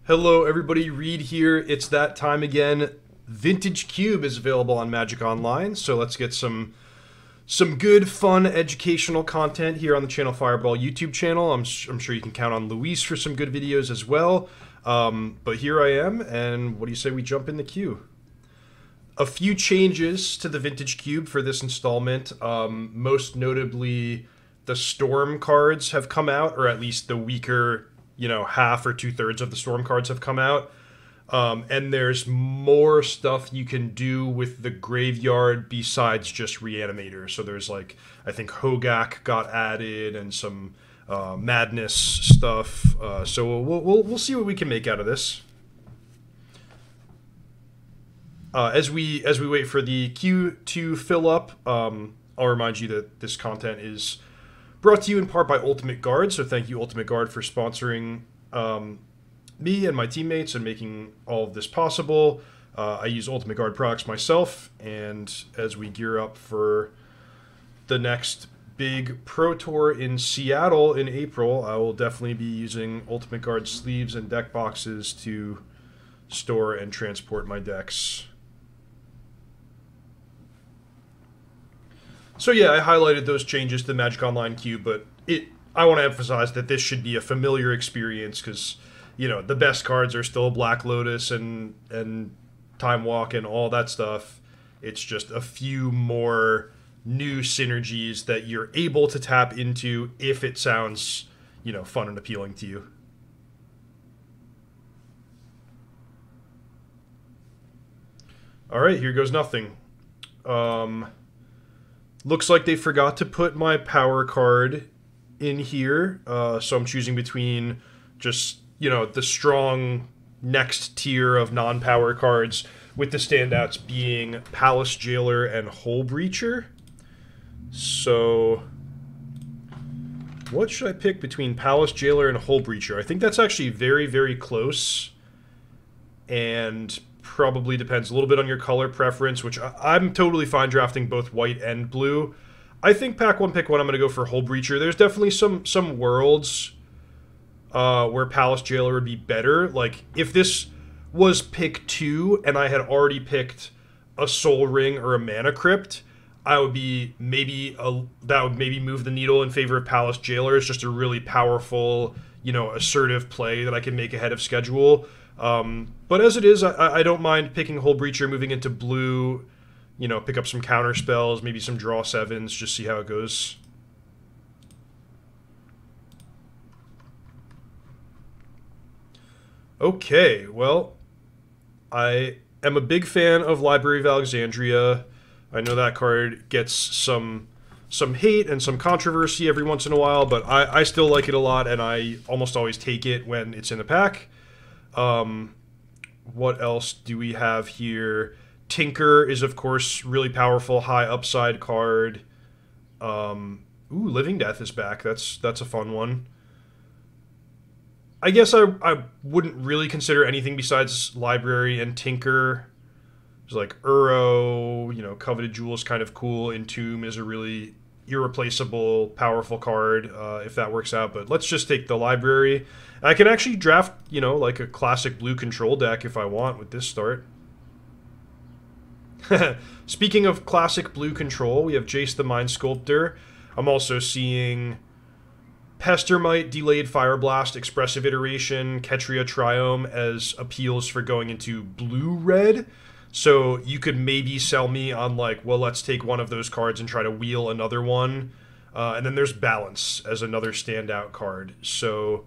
Hello, everybody. Reed here. It's that time again. Vintage Cube is available on Magic Online, so let's get some good, fun, educational content here on the Channel Fireball YouTube channel. I'm sure you can count on Luis for some good videos as well. But here I am, and what do you say we jump in the queue? A few changes to the Vintage Cube for this installment. Most notably, the Storm cards have come out, or at least the weaker, half or two-thirds of the Storm cards have come out. And there's more stuff you can do with the graveyard besides just Reanimator. So there's I think Hogak got added and some Madness stuff. So we'll see what we can make out of this. As we wait for the queue to fill up, I'll remind you that this content is brought to you in part by Ultimate Guard. So thank you, Ultimate Guard, for sponsoring me and my teammates and making all of this possible. I use Ultimate Guard products myself, and as we gear up for the next big Pro Tour in Seattle in April, I will definitely be using Ultimate Guard sleeves and deck boxes to store and transport my decks. So yeah, I highlighted those changes to the Magic Online queue, but I want to emphasize that this should be a familiar experience because, the best cards are still Black Lotus and Time Walk and all that stuff. It's just a few more new synergies that you're able to tap into if it sounds, fun and appealing to you. All right, here goes nothing. Looks like they forgot to put my power card in here, so I'm choosing between just, the strong next tier of non-power cards, with the standouts being Palace Jailer and Hull Breacher. So what should I pick between Palace Jailer and Hull Breacher? I think that's actually very, very close, and probably depends a little bit on your color preference, which I'm totally fine drafting both white and blue. I think pack one, pick one, I'm going to go for Hull Breacher. There's definitely some worlds where Palace Jailer would be better. Like, if this was pick two and I had already picked a Soul Ring or a Mana Crypt, I would be that would maybe move the needle in favor of Palace Jailer. It's just a really powerful, assertive play that I can make ahead of schedule. But as it is, I don't mind picking Hull Breacher, moving into blue, pick up some counter spells, maybe some draw sevens, just see how it goes. Okay, well, I am a big fan of Library of Alexandria. I know that card gets some hate and some controversy every once in a while, but I still like it a lot, and I almost always take it when it's in the pack. What else do we have here? Tinker is, of course, really powerful, high upside card. Ooh, Living Death is back. That's a fun one. I guess I wouldn't really consider anything besides Library and Tinker. There's like Uro, Coveted Jewel is kind of cool. Entomb is a really irreplaceable, powerful card, if that works out. But let's just take the Library. I can actually draft, like a classic blue control deck if I want with this start. Speaking of classic blue control, we have Jace the Mind Sculptor. I'm also seeing Pestermite, Delayed Fireblast, Expressive Iteration, Ketria Triome as appeals for going into blue-red. So you could maybe sell me on well, let's take one of those cards and try to wheel another one. And then there's Balance as another standout card. So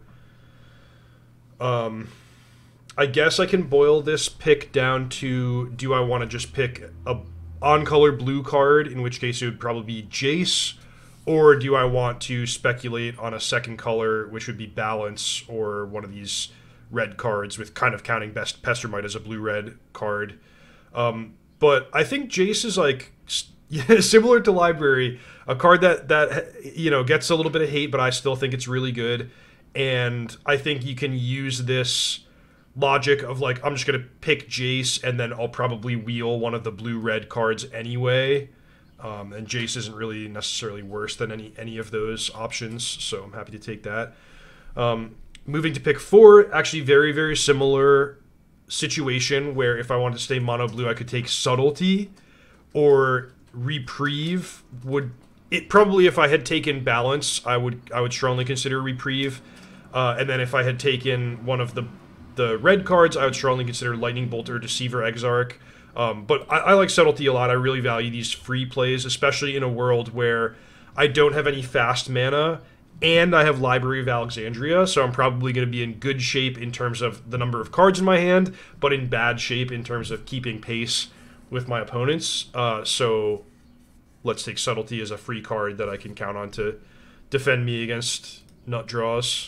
I guess I can boil this pick down to, do I want to just pick a on-color blue card, in which case it would probably be Jace, or do I want to speculate on a second color, which would be Balance, or one of these red cards with kind of counting best Pestermite as a blue-red card. But I think Jace is similar to Library, a card that gets a little bit of hate, but I still think it's really good. And I think you can use this logic of I'm just going to pick Jace and then I'll probably wheel one of the blue-red cards anyway. And Jace isn't really necessarily worse than any of those options, so I'm happy to take that. Moving to pick 4, actually very, very similar situation where if I wanted to stay mono blue, I could take Subtlety or Reprieve. Would it probably, if I had taken Balance, I would strongly consider Reprieve. And then if I had taken one of the red cards, I would strongly consider Lightning Bolt or Deceiver Exarch. But I like Subtlety a lot. I really value these free plays, especially in a world where I don't have any fast mana, and I have Library of Alexandria, so I'm probably going to be in good shape in terms of the number of cards in my hand, but in bad shape in terms of keeping pace with my opponents. So let's take Subtlety as a free card that I can count on to defend me against nut draws.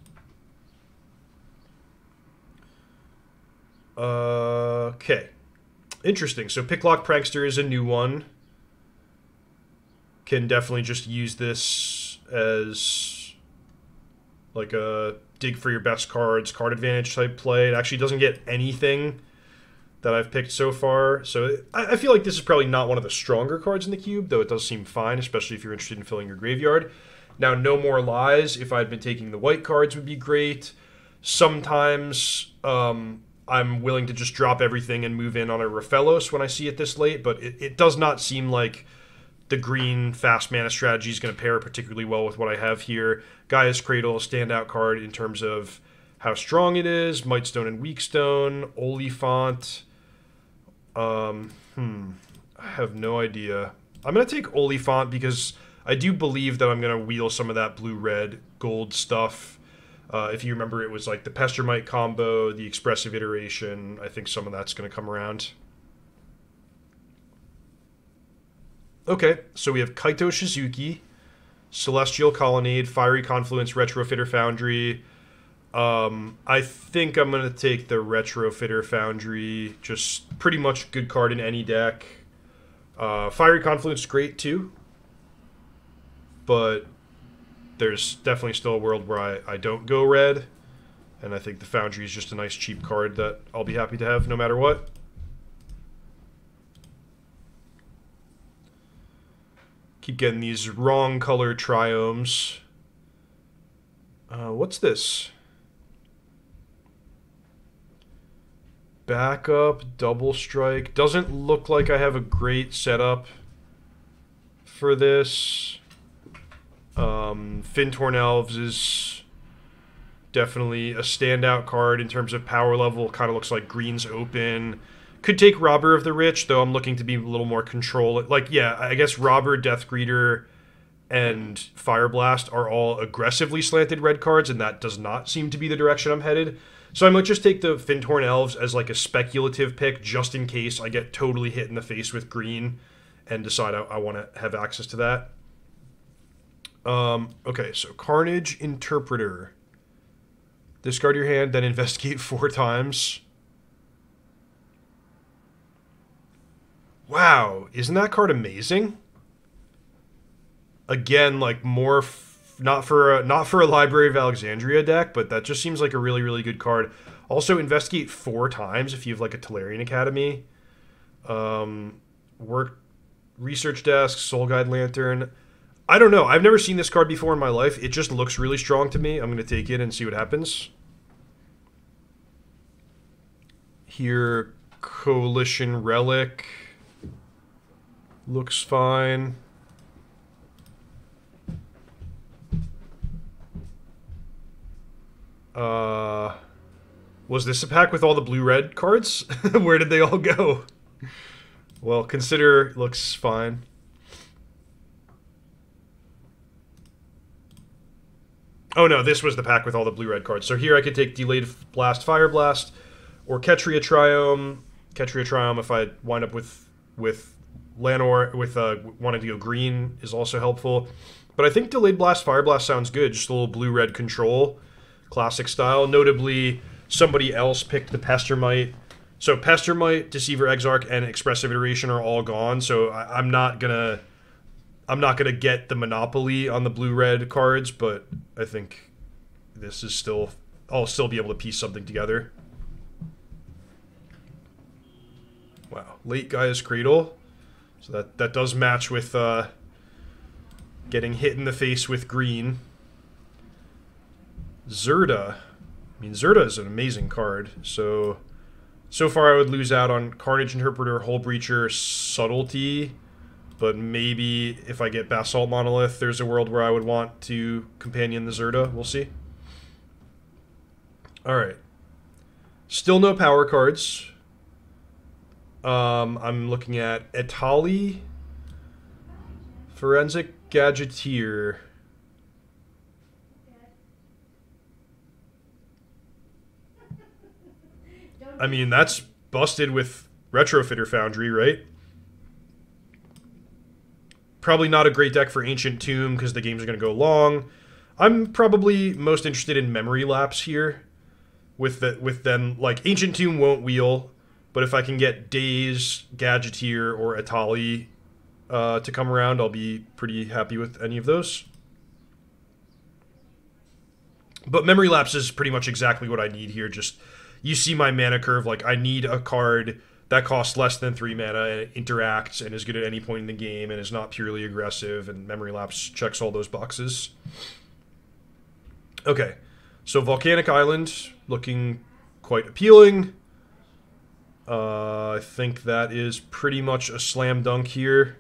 Okay. Interesting. So Picklock Prankster is a new one. Can definitely just use this as like a dig for your best cards, card advantage type play. It actually doesn't get anything that I've picked so far. So I feel like this is probably not one of the stronger cards in the cube, though it does seem fine, especially if you're interested in filling your graveyard. Now, No More Lies, if I'd been taking the white cards, would be great. Sometimes I'm willing to just drop everything and move in on a Raphelos when I see it this late, but it does not seem like the green fast mana strategy is going to pair particularly well with what I have here. Gaia's Cradle, standout card in terms of how strong it is. Mightstone and Weakstone. Oliphant. I have no idea. I'm going to take Oliphant because I do believe that I'm going to wheel some of that blue-red gold stuff. If you remember, it was like the Pestermite combo, the Expressive Iteration. I think some of that's going to come around. Okay, so we have Kaito Shizuki, Celestial Colonnade, Fiery Confluence, Retrofitter Foundry. I think I'm going to take the Retrofitter Foundry. Just pretty much good card in any deck. Fiery Confluence is great too. But there's definitely still a world where I don't go red. And I think the Foundry is just a nice cheap card that I'll be happy to have no matter what. Keep getting these wrong color triomes. What's this? Backup, Double Strike. Doesn't look like I have a great setup for this. Fintorn Elves is definitely a standout card in terms of power level. Kind of looks like green's open. Could take Robber of the Rich, though I'm looking to be a little more control. Like, yeah, I guess Robber, Death Greeter, and Fire Blast are all aggressively slanted red cards, and that does not seem to be the direction I'm headed. So I might just take the Fintorn Elves as like a speculative pick, just in case I get totally hit in the face with green and decide I want to have access to that. Okay, so Carnage Interpreter. Discard your hand, then investigate 4 times. Wow, isn't that card amazing? Again, like more not for a Library of Alexandria deck, but that just seems like a really, really good card. Also, investigate 4 times if you have like a Tolarian Academy. Work Research Desk, Soul Guide Lantern. I don't know. I've never seen this card before in my life. It just looks really strong to me. I'm going to take it and see what happens. Here, Coalition Relic. Looks fine. Was this a pack with all the blue-red cards? Where did they all go? Well, Consider looks fine. Oh no, this was the pack with all the blue-red cards. So here I could take Delayed Blast, Fire Blast, or Ketria Triome. Ketria Triome, if I wind up with Llanowar, with wanting to go green, is also helpful. But I think Delayed Blast, Fire Blast sounds good. Just a little blue-red control, classic style. Notably, somebody else picked the Pestermite. So Pestermite, Deceiver Exarch, and Expressive Iteration are all gone. So I'm not gonna get the monopoly on the blue-red cards, but I think this is still... I'll still be able to piece something together. Wow. Late Gaia's Cradle. So that does match with getting hit in the face with green. Zerda. I mean, Zerda is an amazing card. So far I would lose out on Carnage Interpreter, Hull Breacher, Subtlety. But maybe if I get Basalt Monolith, there's a world where I would want to companion the Zerda. We'll see. Alright. Still no power cards. I'm looking at Etali, Forensic Gadgeteer. I mean, that's busted with Retrofitter Foundry, right? Probably not a great deck for Ancient Tomb because the games are going to go long. I'm probably most interested in Memory Lapse here. With them, like, Ancient Tomb won't wheel, but if I can get Daze, Gadgeteer, or Etali to come around, I'll be pretty happy with any of those. But Memory Lapse is pretty much exactly what I need here. Just, you see my mana curve, like, I need a card that costs less than 3 mana and interacts and is good at any point in the game and is not purely aggressive, and Memory Lapse checks all those boxes. Okay, so Volcanic Island, looking quite appealing. I think that is pretty much a slam dunk here.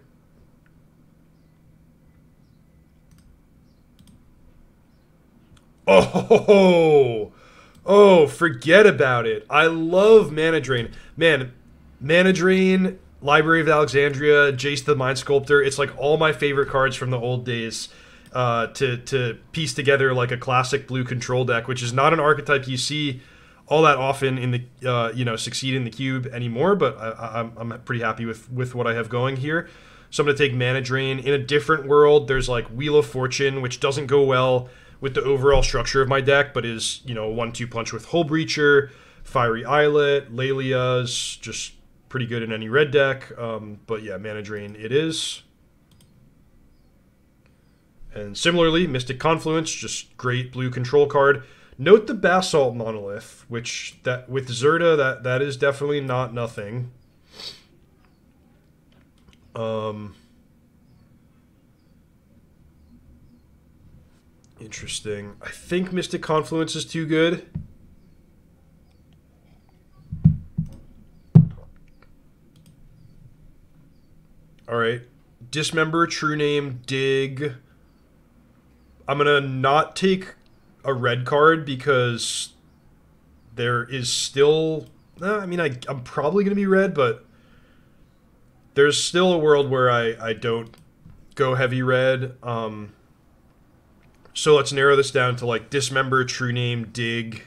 Oh, forget about it. I love Mana Drain. Man, Mana Drain, Library of Alexandria, Jace the Mind Sculptor, it's like all my favorite cards from the old days to piece together like a classic blue control deck, which is not an archetype you see all that often in the, succeed in the cube anymore, but I'm pretty happy with what I have going here. So I'm going to take Mana Drain. In a different world, there's like Wheel of Fortune, which doesn't go well with the overall structure of my deck, but is, a 1-2 punch with Hull Breacher, Fiery Islet, Lelia's, just pretty good in any red deck. But yeah, Mana Drain it is. And similarly, Mystic Confluence, just great blue control card. Note the Basalt Monolith, which that with Zerda, that is definitely not nothing. Interesting. I think Mystic Confluence is too good. Alright. Dismember, True Name, Dig. I'm going to not take a red card because there is still... I'm probably going to be red, but there's still a world where I don't go heavy red. So let's narrow this down to like Dismember, True Name, Dig.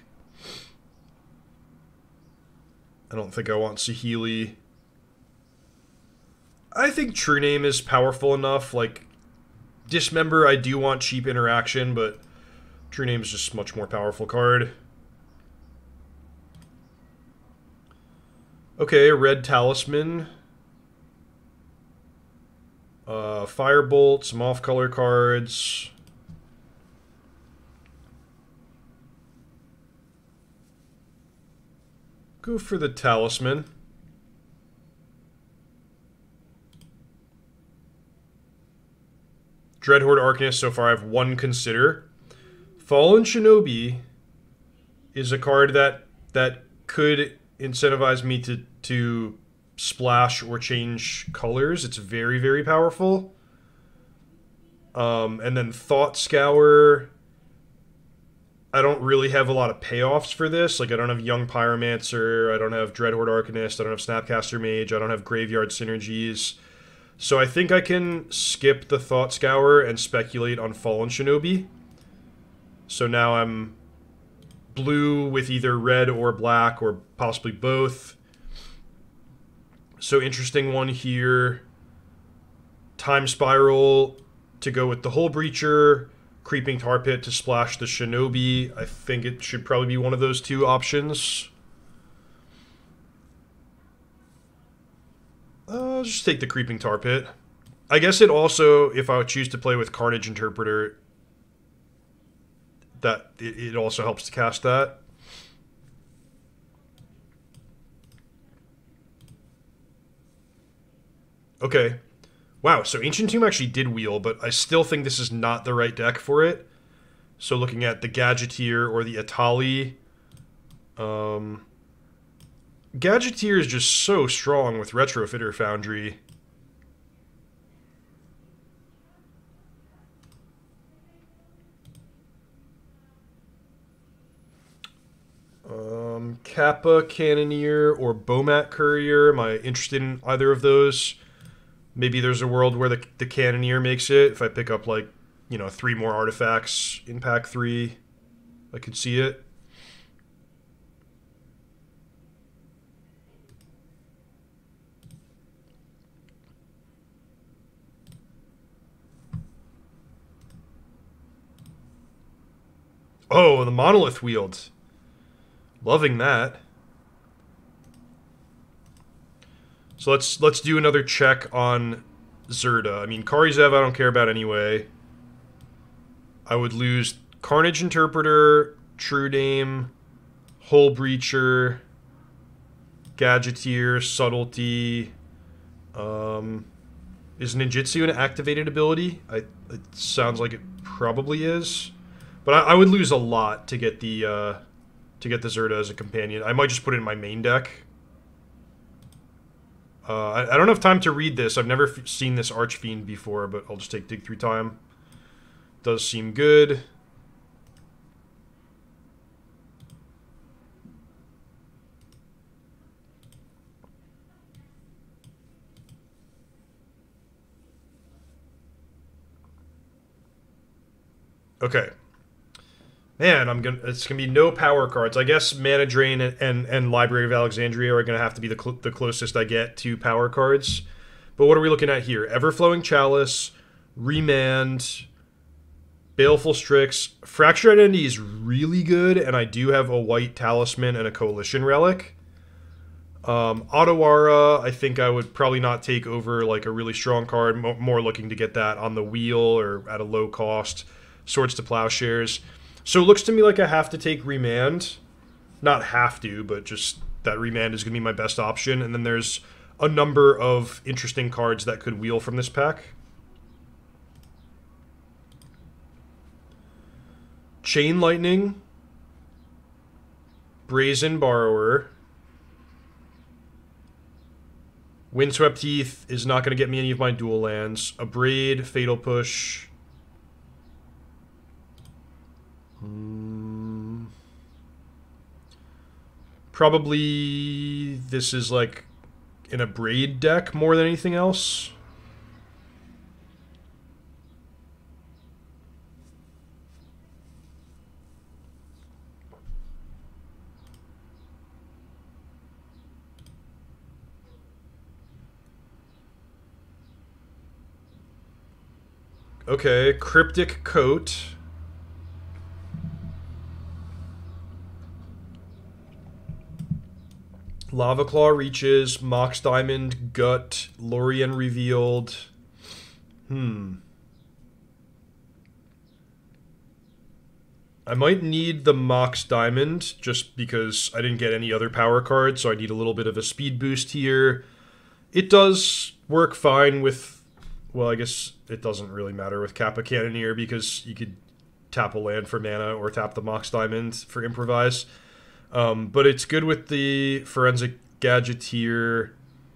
I don't think I want Saheeli. I think True Name is powerful enough. Like, Dismember, I do want cheap interaction, but True Name is just a much more powerful card. Okay, Red Talisman. Firebolt, some off-color cards. Go for the Talisman. Dreadhorde Arcanist, so far I have one Consider. Fallen Shinobi is a card that could incentivize me to splash or change colors. It's very, very powerful. And then Thought Scour. I don't really have a lot of payoffs for this. Like, I don't have Young Pyromancer, I don't have Dreadhorde Arcanist, I don't have Snapcaster Mage, I don't have Graveyard Synergies. So I think I can skip the Thought Scour and speculate on Fallen Shinobi. So now I'm blue with either red or black, or possibly both. So interesting one here. Time Spiral to go with the Hull Breacher. Creeping Tar Pit to splash the Shinobi. I think it should probably be one of those two options. I'll just take the Creeping Tar Pit. I guess it also, if I would choose to play with Carnage Interpreter, that it also helps to cast that. Okay. Wow, so Ancient Tomb actually did wheel, but I still think this is not the right deck for it. So looking at the Gadgeteer or the Atali. Gadgeteer is just so strong with Retrofitter Foundry. Kappa Cannoneer or Bomat Courier. Am I interested in either of those? Maybe there's a world where the Cannoneer makes it. If I pick up, like, you know, 3 more artifacts in pack 3, I could see it. Oh, the Monolith Wield. Loving that. So let's do another check on Zirda. I mean, Karizev I don't care about anyway. I would lose Carnage Interpreter, True Dame, Hull Breacher, Gadgeteer, Subtlety. Is Ninjutsu an activated ability? It sounds like it probably is. But I would lose a lot to get the Zirda as a companion. I might just put it in my main deck. I don't have time to read this. I've never seen this Archfiend before, but I'll just take Dig Through Time. Does seem good. Okay. Man, it's gonna be no power cards. I guess Mana Drain and Library of Alexandria are gonna have to be the closest I get to power cards. But what are we looking at here? Everflowing Chalice, Remand, Baleful Strix, Fractured Identity is really good, and I do have a white Talisman and a Coalition Relic. Otawara, I think I would probably not take over like a really strong card. More looking to get that on the wheel or at a low cost. Swords to Plowshares. So it looks to me like I have to take Remand. Not have to, but just that Remand is going to be my best option. And then there's a number of interesting cards that could wheel from this pack. Chain Lightning. Brazen Borrower. Windswept Heath is not going to get me any of my dual lands. Abrade, Fatal Push. Probably this is like an Abrade deck more than anything else. Okay, Cryptic Coat. Lava Claw Reaches, Mox Diamond, Gut, Lorien Revealed. I might need the Mox Diamond just because I didn't get any other power cards, so I need a little bit of a speed boost here. It does work fine with, well, I guess it doesn't really matter with Kappa Cannoneer because you could tap a land for mana or tap the Mox Diamond for Improvise. But it's good with the Forensic Gadgeteer.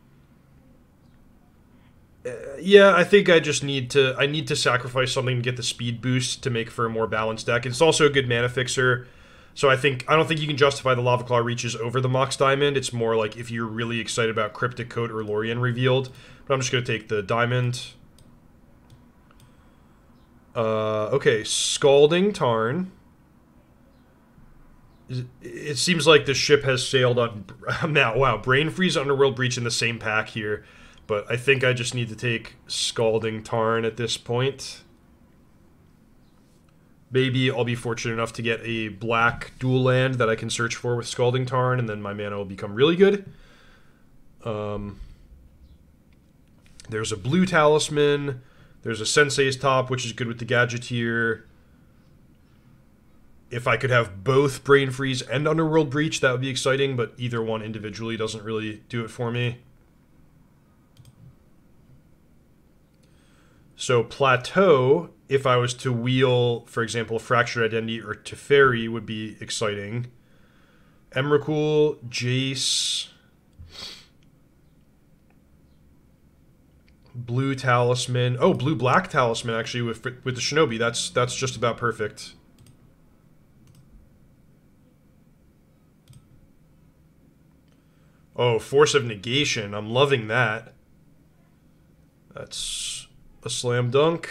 Yeah, I think I just need to sacrifice something to get the speed boost to make for a more balanced deck. It's also a good mana fixer. So I don't think you can justify the Lava Claw Reaches over the Mox Diamond. It's more like if you're really excited about Cryptic Coat or Lorien Revealed. But I'm just going to take the Diamond. Okay, Scalding Tarn. It seems like the ship has sailed on... Now, wow, Brain Freeze, Underworld Breach in the same pack here. But I think I just need to take Scalding Tarn at this point. Maybe I'll be fortunate enough to get a black dual land that I can search for with Scalding Tarn, and then my mana will become really good. There's a blue Talisman. There's a Sensei's Top, which is good with the Gadgeteer. If I could have both Brain Freeze and Underworld Breach, that would be exciting, but either one individually doesn't really do it for me. So Plateau, if I was to wheel, for example, Fractured Identity or Teferi, would be exciting. Emrakul, Jace, Blue Talisman. Oh, Blue-Black Talisman, actually, with the Shinobi. That's just about perfect. Oh, Force of Negation. I'm loving that. That's a slam dunk.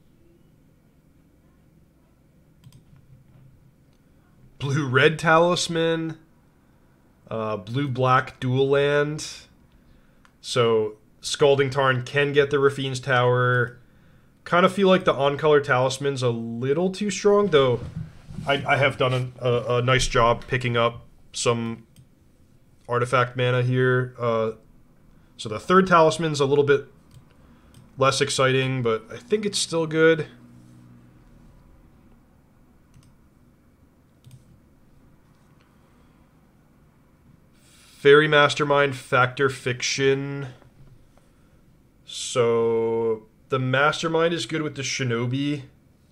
Blue-Red Talisman. Blue-Black Dual Land. So Scalding Tarn can get the Rafine's Tower. Kind of feel like the on-color Talisman's a little too strong, though I have done a nice job picking up some artifact mana here. So the third Talisman's a little bit less exciting, but I think it's still good. Fairy Mastermind, Factor Fiction. So the Mastermind is good with the Shinobi.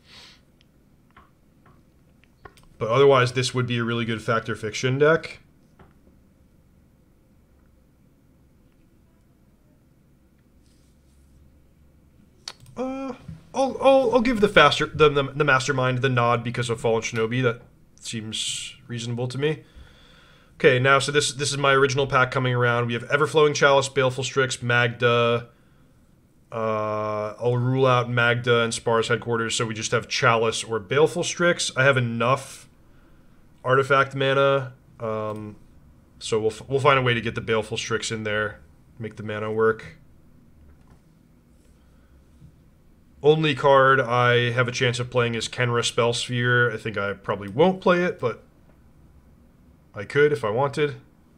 But otherwise, this would be a really good Factor Fiction deck. I'll give the Mastermind the nod because of Fallen Shinobi. That seems reasonable to me. Okay, now, so this is my original pack coming around. We have Everflowing Chalice, Baleful Strix, Magda. I'll rule out Magda and Spar's Headquarters, so we just have Chalice or Baleful Strix. I have enough artifact mana, so we'll find a way to get the Baleful Strix in there, make the mana work. Only card I have a chance of playing is Kenra Spellsphere. I think I probably won't play it, but I could if I wanted.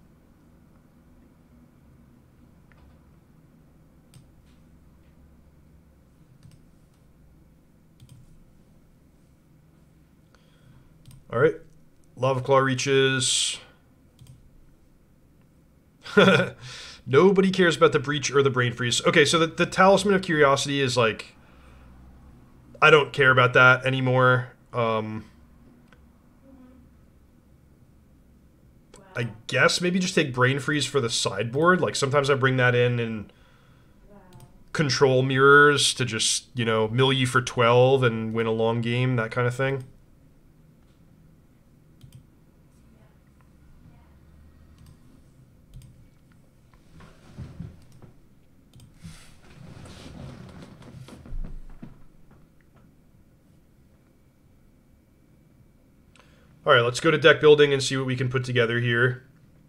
Alright. Lava Claw reaches. Nobody cares about the Breach or the Brain Freeze. Okay, so the Talisman of Curiosity is like... I don't care about that anymore. I guess maybe just take Brain Freeze for the sideboard. Like, sometimes I bring that in and control mirrors to just, you know, mill you for 12 and win a long game, that kind of thing. Alright, let's go to deck building and see what we can put together here.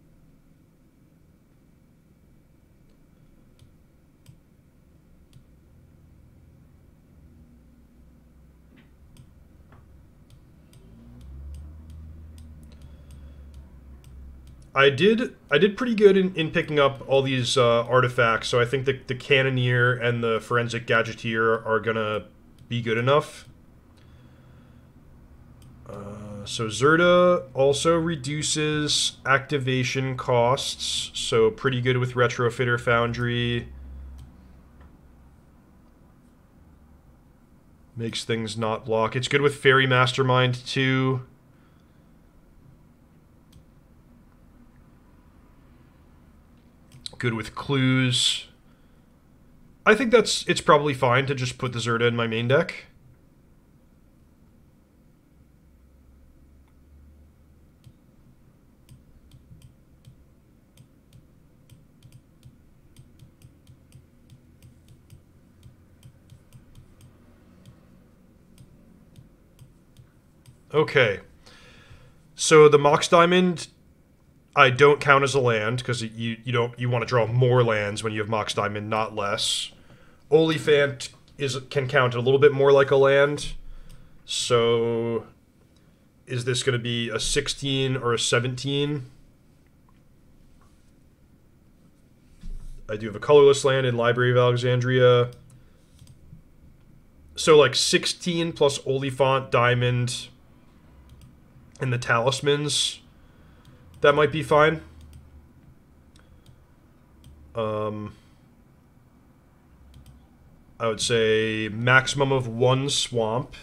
I did pretty good in picking up all these artifacts, so I think the Cannoneer and the Forensic Gadgeteer are gonna be good enough. So Zerda also reduces activation costs, so pretty good with Retrofitter Foundry. Makes things not block. It's good with Fairy Mastermind too. Good with Clues. I think it's probably fine to just put the Zerda in my main deck. Okay, so the Mox Diamond, I don't count as a land because you want to draw more lands when you have Mox Diamond, not less. Oliphant can count a little bit more like a land. So is this going to be a 16 or a 17? I do have a colorless land in Library of Alexandria. So like 16 plus Oliphant, Diamond, and the Talismans, that might be fine. I I would say maximum of 1 swamp.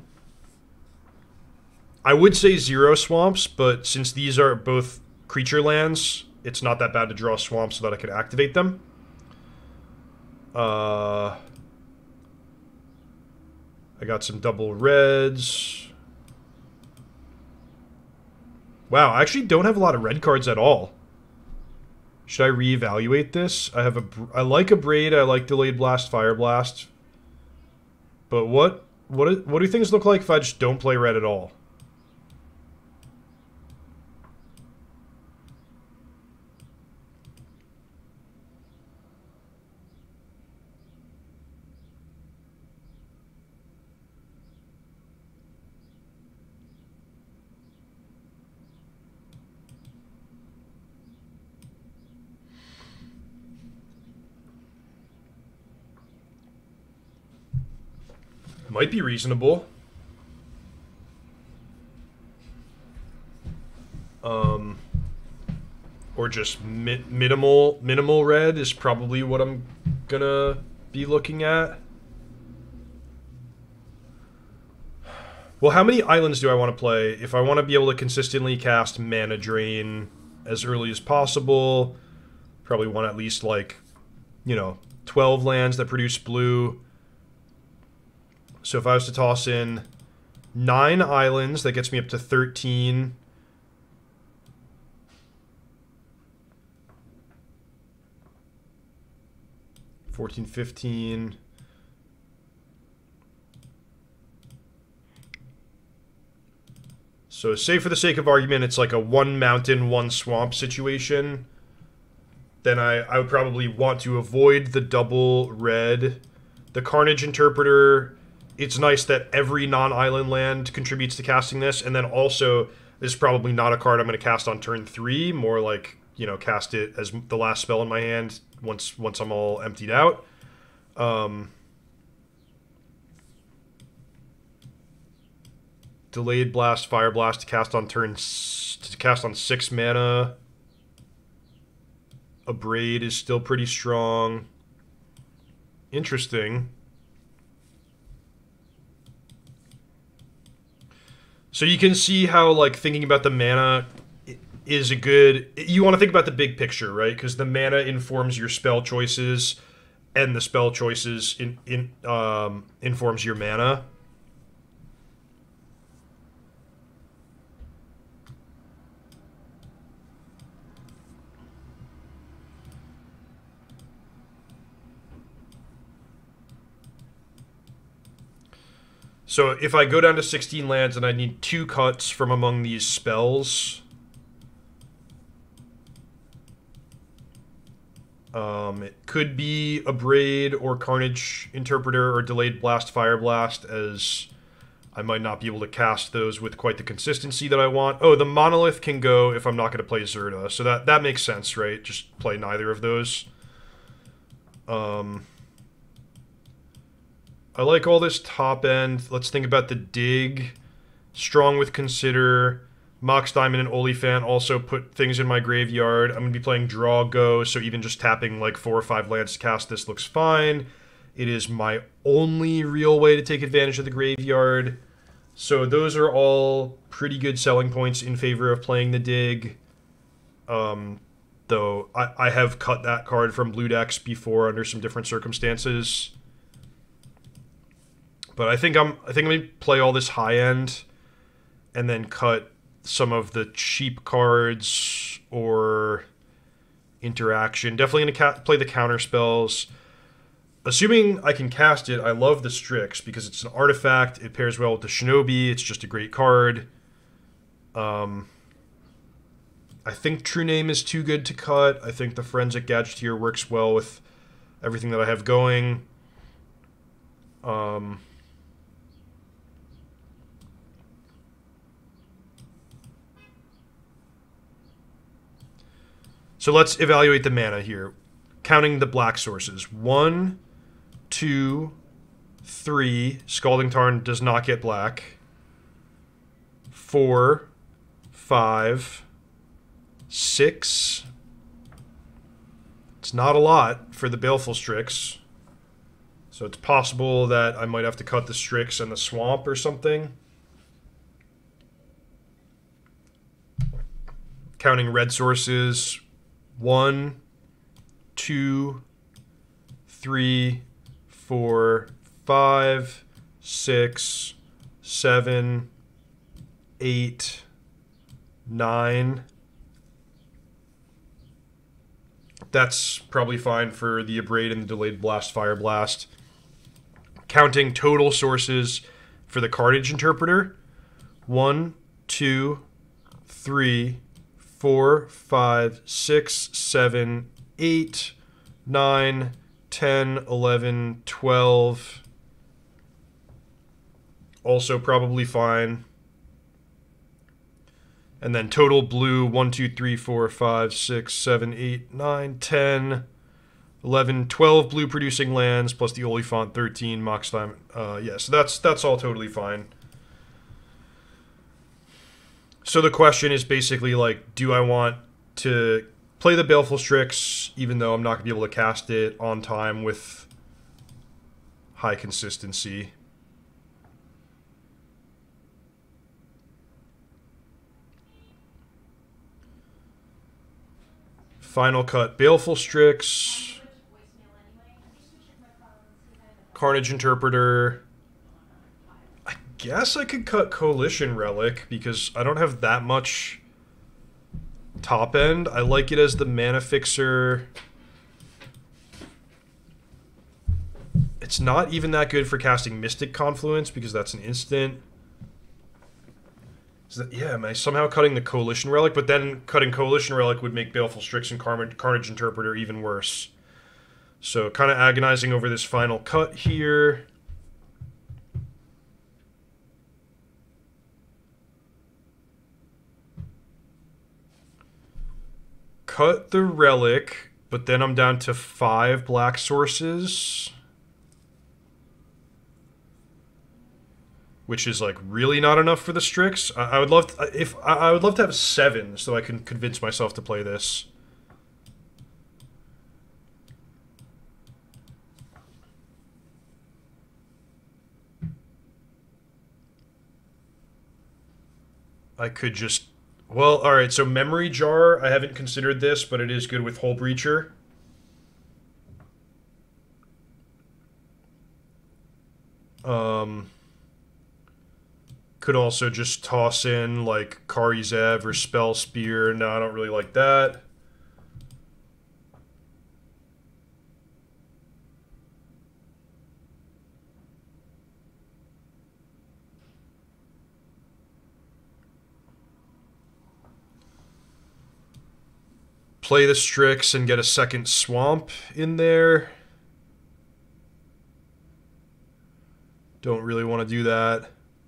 I would say 0 swamps, but since these are both creature lands, it's not that bad to draw swamps so that I could activate them. I got some double reds. Wow, I actually don't have a lot of red cards at all. Should I reevaluate this? I like Abrade, I like Delayed Blast, Fire Blast. But what do things look like if I just don't play red at all? Might be reasonable. Or just minimal red is probably what I'm gonna be looking at. Well, how many islands do I want to play? If I want to be able to consistently cast Mana Drain as early as possible, probably want at least, like, you know, 12 lands that produce blue. So if I was to toss in 9 islands, that gets me up to 13. $14, $15. So say for the sake of argument, it's like a 1 mountain, 1 swamp situation. Then I would probably want to avoid the double red. The Carnage Interpreter, it's nice that every non-island land contributes to casting this. And then also, this is probably not a card I'm going to cast on turn 3. More like, you know, cast it as the last spell in my hand once I'm all emptied out. Delayed Blast, Fire Blast to cast on 6 mana. Abrade is still pretty strong. Interesting. So you can see how, like, thinking about the mana is a good... You want to think about the big picture, right? Because the mana informs your spell choices, and the spell choices informs your mana. So if I go down to 16 lands and I need 2 cuts from among these spells, it could be Abrade or Carnage Interpreter or Delayed Blast, Fire Blast, as I might not be able to cast those with quite the consistency that I want. Oh, the Monolith can go if I'm not going to play Zirda, so that makes sense, right? Just play neither of those. I like all this top end. Let's think about the dig. Strong with Consider. Mox Diamond and Oliphant also put things in my graveyard. I'm going to be playing Draw Go, so even just tapping like 4 or 5 lands to cast this looks fine. It is my only real way to take advantage of the graveyard. So those are all pretty good selling points in favor of playing the dig. Though I have cut that card from blue decks before under some different circumstances. But I think I'm going to play all this high end and then cut some of the cheap cards or interaction. Definitely going to play the counter spells. Assuming I can cast it, I love the Strix because it's an artifact. It pairs well with the Shinobi. It's just a great card. I think True Name is too good to cut. I think the Forensic Gadgeteer works well with everything that I have going. So let's evaluate the mana here. Counting the black sources. 1, 2, 3. Scalding Tarn does not get black. 4, 5, 6. It's not a lot for the Baleful Strix. So it's possible that I might have to cut the Strix and the Swamp or something. Counting red sources. 1, 2, 3, 4, 5, 6, 7, 8, 9. That's probably fine for the Abrade and the Delayed Blast, Fire Blast. Counting total sources for the Carnage Interpreter. 1, 2, 3, 4, 5, 6, 7, 8, 9, 10, 11, 12. Also probably fine. And then total blue, 1, 2, 3, 4, 5, 6, 7, 8, 9, 10, 11, 12 blue producing lands, plus the Oliphant, 13, Mox Time. Yeah, so that's all totally fine. So the question is basically like, do I want to play the Baleful Strix, even though I'm not going to be able to cast it on time with high consistency? Final cut, Baleful Strix, Carnage Interpreter. I guess I could cut Coalition Relic because I don't have that much top end. I like it as the mana fixer. It's not even that good for casting Mystic Confluence because that's an instant. Yeah, am I somehow cutting the Coalition Relic? But then cutting Coalition Relic would make Baleful Strix and Carnage Interpreter even worse. So kind of agonizing over this final cut here. Cut the Relic, but then I'm down to 5 black sources. Which is like really not enough for the Strix. I would love to, I would love to have 7 so I can convince myself to play this. I could just, well, all right. So Memory Jar, I haven't considered this, but it is good with Hull Breacher. Could also just toss in, like, Kari Zev or Spell Spear. No, I don't really like that. Play the Strix and get a second Swamp in there. Don't really want to do that.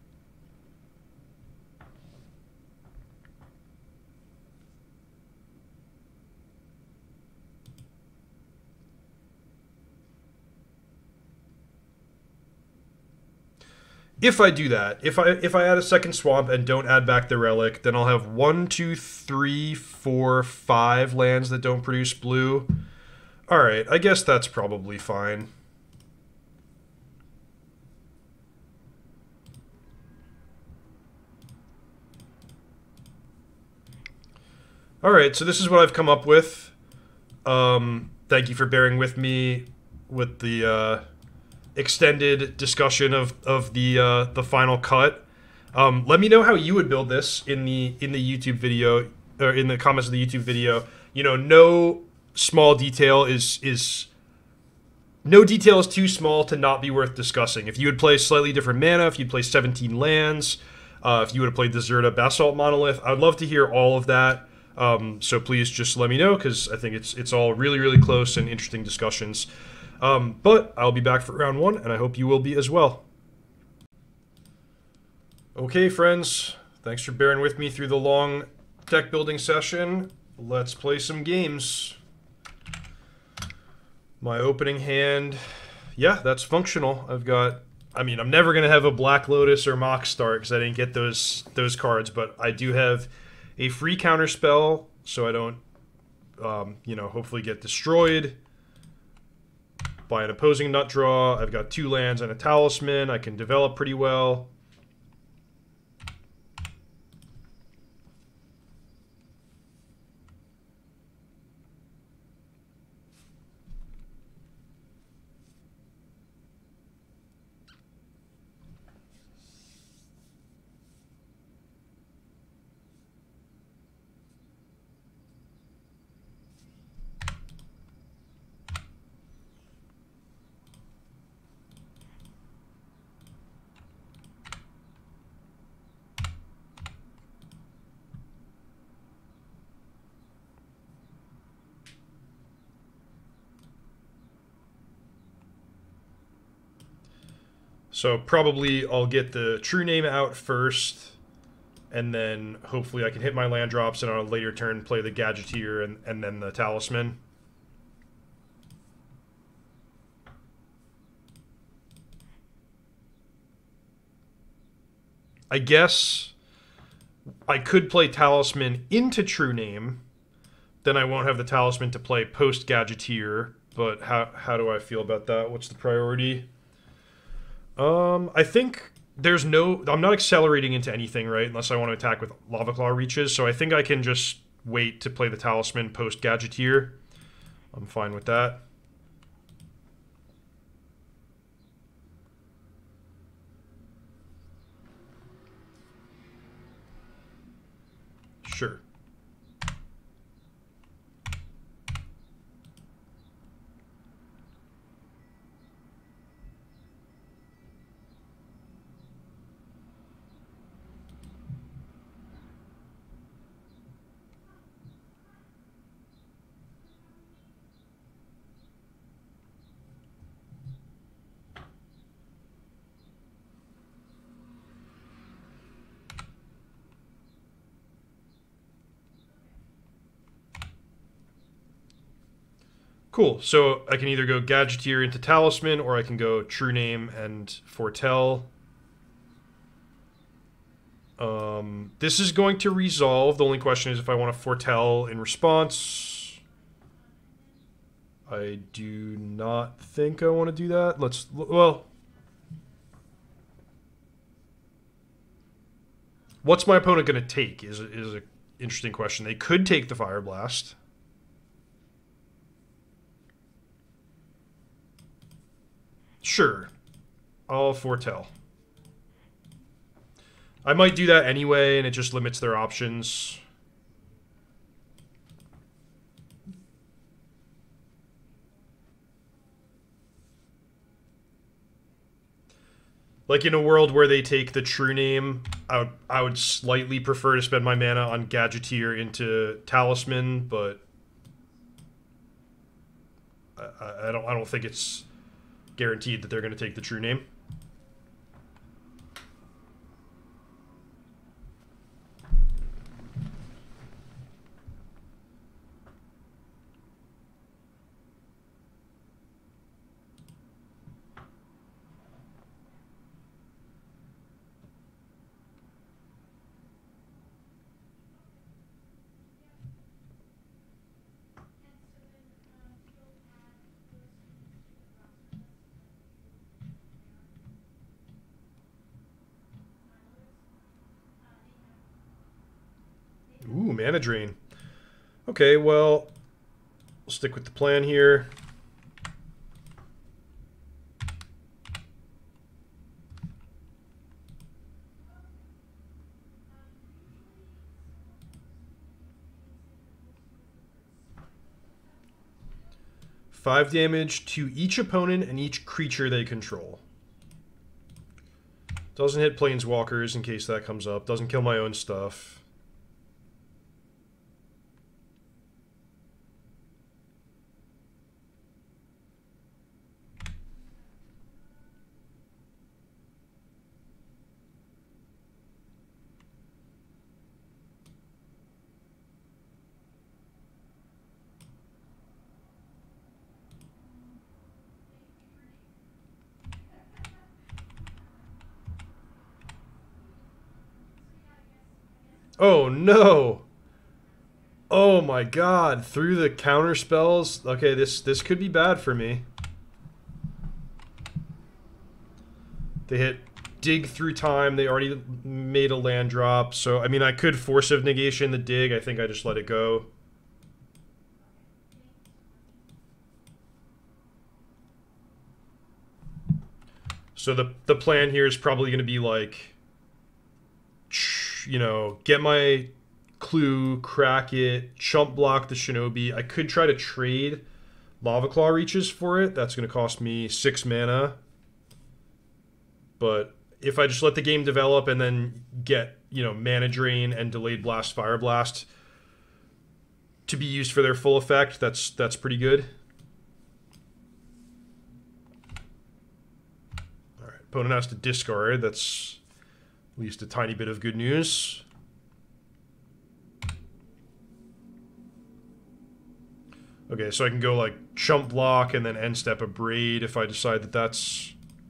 If I do that, if I add a second Swamp and don't add back the Relic, then I'll have 1, 2, 3, 4, 5 lands that don't produce blue. Alright, I guess that's probably fine. Alright, so this is what I've come up with. Thank you for bearing with me with the extended discussion of the final cut. Let me know how you would build this in the YouTube video, or in the comments of the YouTube video. You know, no small detail is no detail is too small to not be worth discussing. If you would play slightly different mana, if you'd play 17 lands, if you would have played the Zirda Basalt Monolith, I would love to hear all of that. So please just let me know, because I think it's all really, really close and interesting discussions. But I'll be back for round 1, and I hope you will be as well. Okay, friends. Thanks for bearing with me through the long deck building session. Let's play some games. My opening hand, yeah, that's functional. I've got, I mean, I'm never going to have a Black Lotus or Mox start because I didn't get those cards, but I do have a free counter spell, so I don't, you know, hopefully get destroyed. by an opposing nut draw. I've got 2 lands and a talisman. I can develop pretty well. So probably I'll get the True Name out first, and then hopefully I can hit my land drops, and on a later turn play the Gadgeteer and then the Talisman. I guess I could play Talisman into True Name, then I won't have the Talisman to play post Gadgeteer, but how do I feel about that? What's the priority? I think there's no... I'm not accelerating into anything, right? Unless I want to attack with Lava Claw reaches, so I think I can just wait to play the Talisman post Gadgeteer. I'm fine with that. Sure. Cool, so I can either go Gadgeteer into Talisman, or I can go True Name and Foretell. This is going to resolve. The only question is if I want to Foretell in response. I do not think I want to do that. Well... What's my opponent going to take is an interesting question. They could take the Fire Blast. Sure. I'll Foretell. I might do that anyway, and it just limits their options. Like in a world where they take the True Name, I would slightly prefer to spend my mana on Gadgeteer into Talisman, but I don't think it's guaranteed that they're going to take the True Name. Ooh, mana drain. Okay, well, we'll stick with the plan here. Five damage to each opponent and each creature they control. Doesn't hit planeswalkers in case that comes up. Doesn't kill my own stuff. Oh no! Oh my god, through the counter spells? Okay, this could be bad for me. They hit dig through time. They already made a land drop. So, I mean, I could Force of Negation the dig. I think I just let it go. So the plan here is probably going to be like, you know, get my clue, crack it, chump block the Shinobi. I could try to trade Lava Claw Reaches for it. That's going to cost me 6 mana. But if I just let the game develop and then get, you know, Mana Drain and Delayed Blast, Fire Blast to be used for their full effect, that's pretty good. All right, opponent has to discard. That's at least a tiny bit of good news. Okay, so I can go like chump block and then end step a Braid if I decide that that's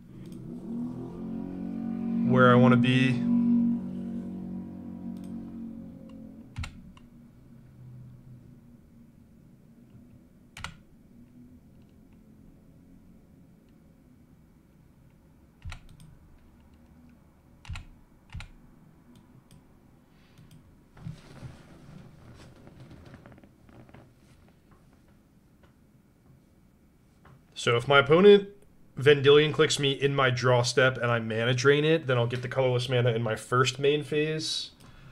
where I want to be. So if my opponent Vendilion clicks me in my draw step and I mana drain it, then I'll get the colorless mana in my first main phase.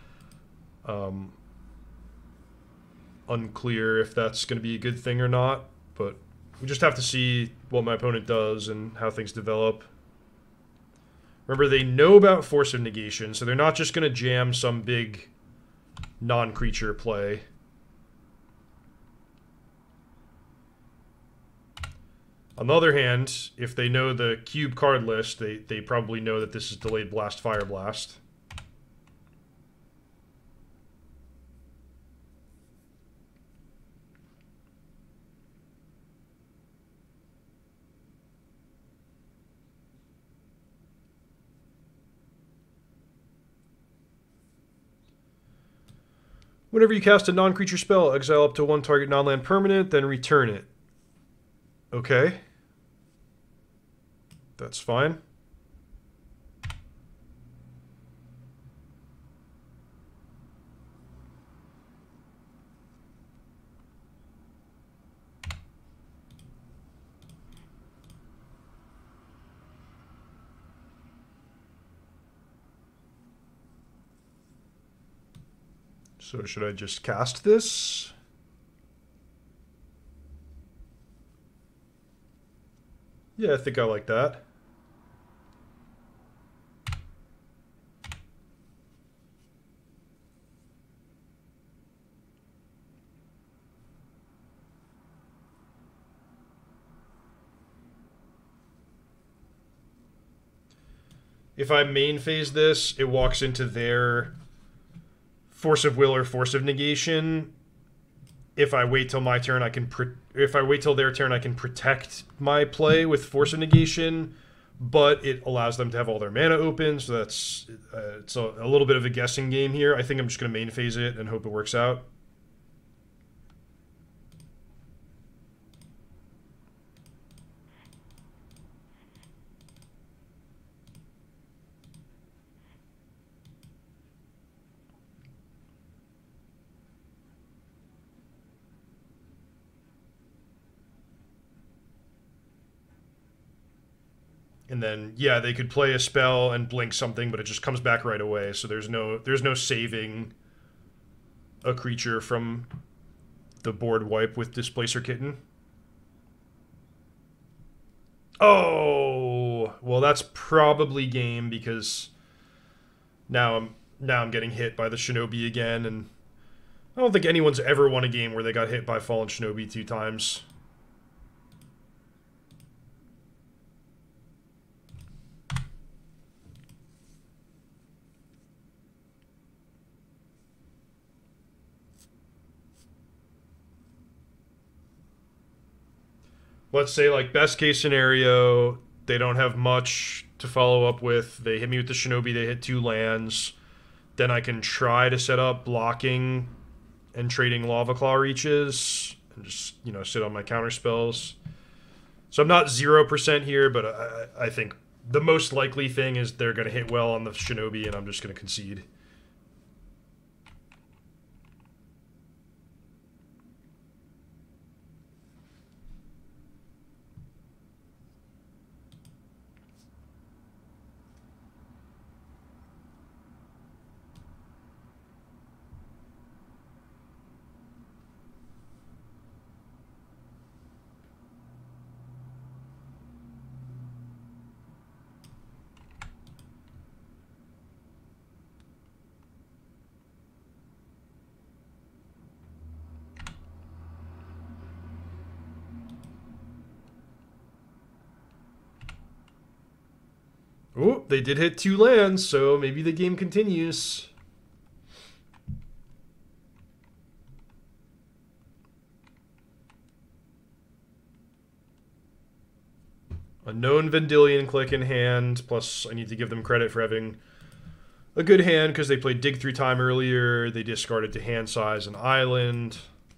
Unclear if that's going to be a good thing or not, but we just have to see what my opponent does and how things develop. Remember, they know about Force of Negation, so they're not just going to jam some big non-creature play. On the other hand, if they know the cube card list, they probably know that this is Delayed Blast, Fire Blast. Whenever you cast a non-creature spell, exile up to one target non-land permanent, then return it. Okay. That's fine. So should I just cast this? Yeah, I think I like that. If I main phase this, it walks into their Force of Will or Force of Negation. If I wait till my turn, I can if I wait till their turn, I can protect my play with Force of Negation, but it allows them to have all their mana open, so that's it's a little bit of a guessing game here. I think I'm just going to main phase it and hope it works out. And then, yeah, they could play a spell and blink something, but it just comes back right away. So there's no saving a creature from the board wipe with Displacer Kitten. Oh, well, that's probably game because now I'm getting hit by the Shinobi again, and I don't think anyone's ever won a game where they got hit by Fallen Shinobi 2 times. Let's say, like, best case scenario, they don't have much to follow up with. They hit me with the Shinobi, they hit 2 lands. Then I can try to set up blocking and trading Lava Claw Reaches and just, you know, sit on my counter spells. So I'm not 0% here, but I think the most likely thing is they're going to hit well on the Shinobi, and I'm just going to concede. Oh, they did hit 2 lands, so maybe the game continues. A known Vendilion click in hand, plus I need to give them credit for having a good hand because they played Dig Through Time earlier. They discarded to hand size an island.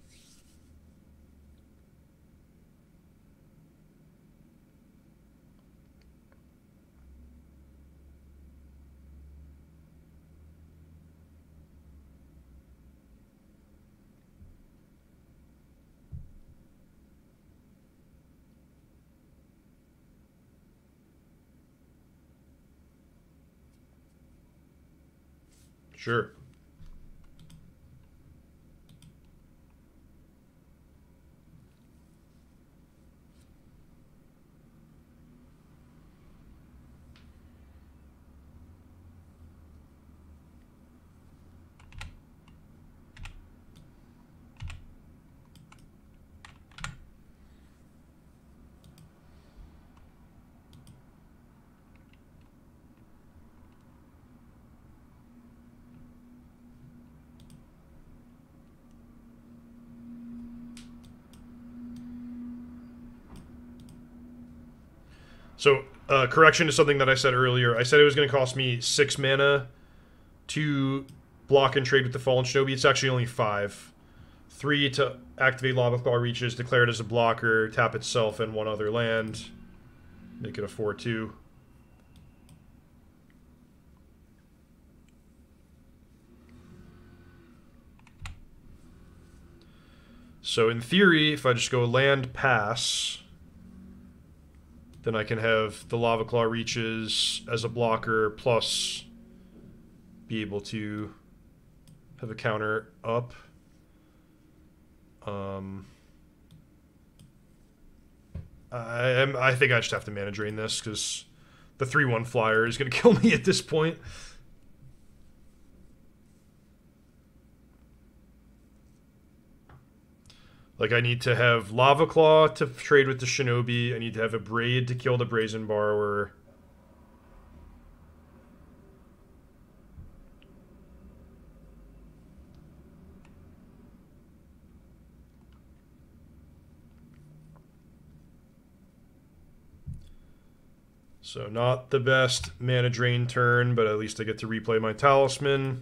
Sure. So, correction to something that I said earlier. I said it was going to cost me 6 mana to block and trade with the Fallen Shinobi. It's actually only 5. 3 to activate Lava Claw Reaches, declare it as a blocker, tap itself and 1 other land. Make it a 4/2. So in theory, if I just go land pass, then I can have the Lava Claw Reaches as a blocker, plus be able to have a counter up. I think I just have to mana drain this, because the 3/1 flyer is going to kill me at this point. Like, I need to have Lava Claw to trade with the Shinobi. I need to have a Braid to kill the Brazen Borrower. So not the best mana drain turn, but at least I get to replay my Talisman.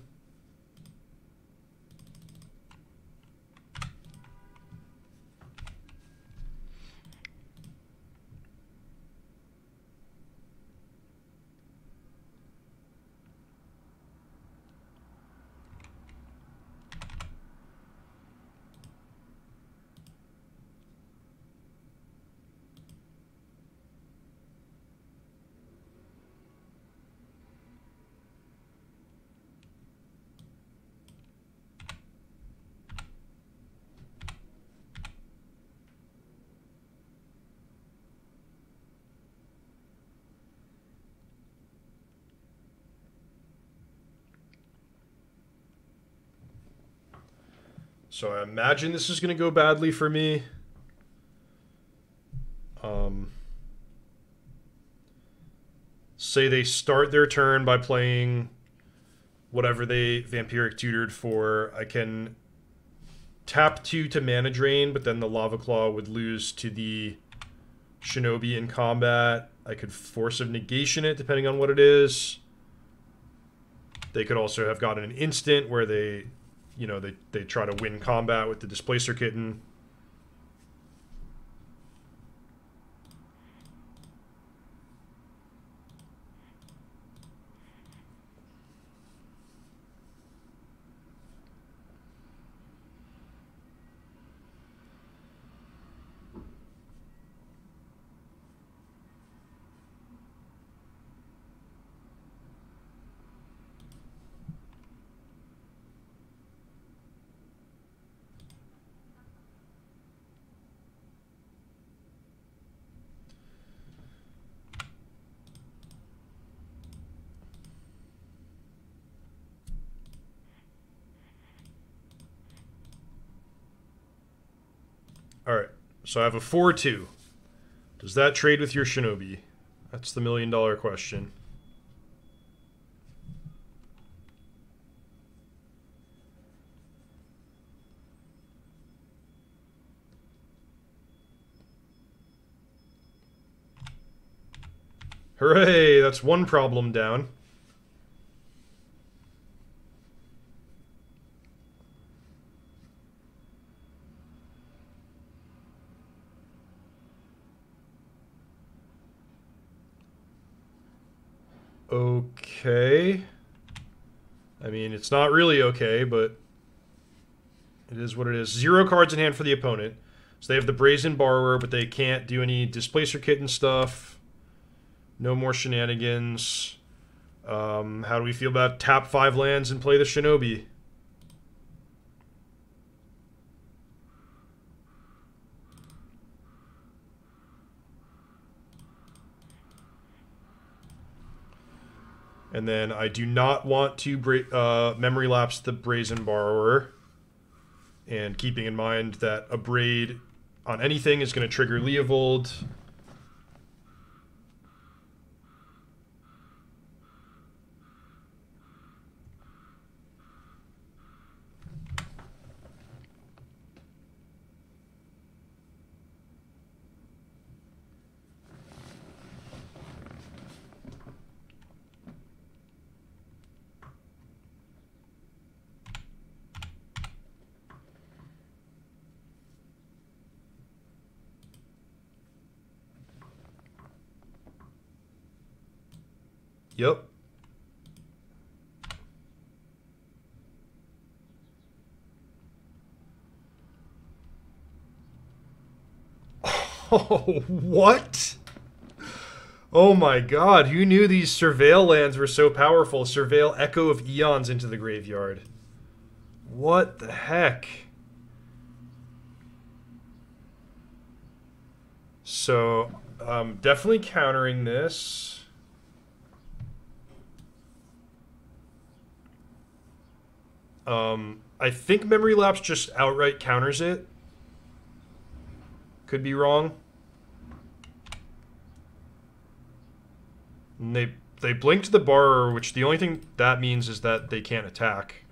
So I imagine this is going to go badly for me. Say they start their turn by playing whatever they Vampiric Tutored for. I can tap 2 to mana drain, but then the Lava Claw would lose to the Shinobi in combat. I could Force of Negation it, depending on what it is. They could also have gotten an instant where they, you know, they try to win combat with the Displacer Kitten. So I have a 4-2. Does that trade with your Shinobi? That's the million-dollar question. Hooray! That's one problem down. Okay. I mean, it's not really okay, but it is what it is. 0 cards in hand for the opponent. So they have the Brazen Borrower, but they can't do any Displacer Kitten stuff. No more shenanigans. How do we feel about tap 5 lands and play the Shinobi? And then I do not want to memory lapse the Brazen Borrower. And keeping in mind that a Braid on anything is going to trigger Leovold. Yep. Oh, what? Oh my god, who knew these Surveil lands were so powerful? Surveil Echo of Eons into the graveyard. What the heck? So, definitely countering this. I think Memory Lapse just outright counters it. Could be wrong. And they blinked the Borrower, which the only thing that means is that they can't attack.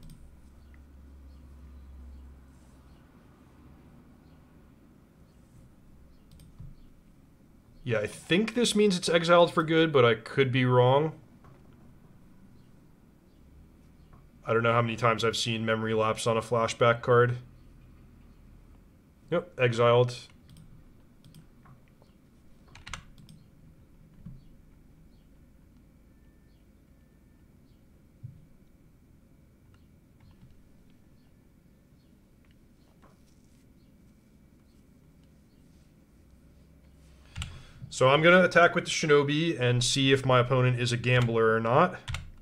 Yeah, I think this means it's exiled for good, but I could be wrong. I don't know how many times I've seen Memory Lapse on a flashback card. Yep, exiled. So I'm going to attack with the Shinobi and see if my opponent is a gambler or not.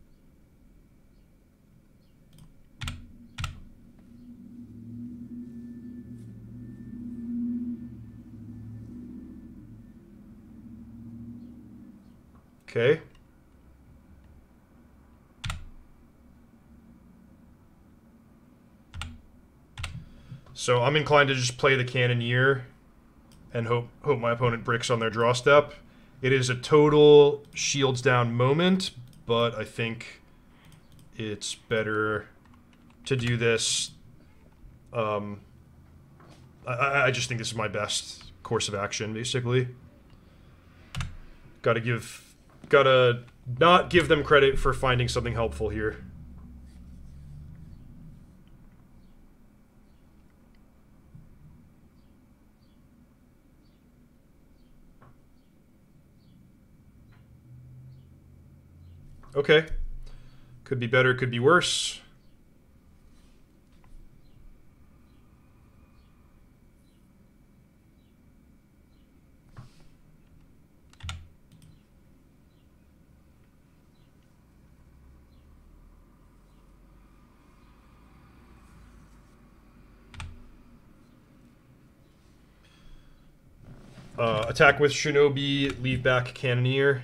Okay. So I'm inclined to just play the Cannoneer and hope my opponent bricks on their draw step. It is a total shields down moment, but I think it's better to do this. I just think this is my best course of action, basically. Gotta not give them credit for finding something helpful here. Okay. Could be better, could be worse. Attack with Shinobi, leave back Cannoneer.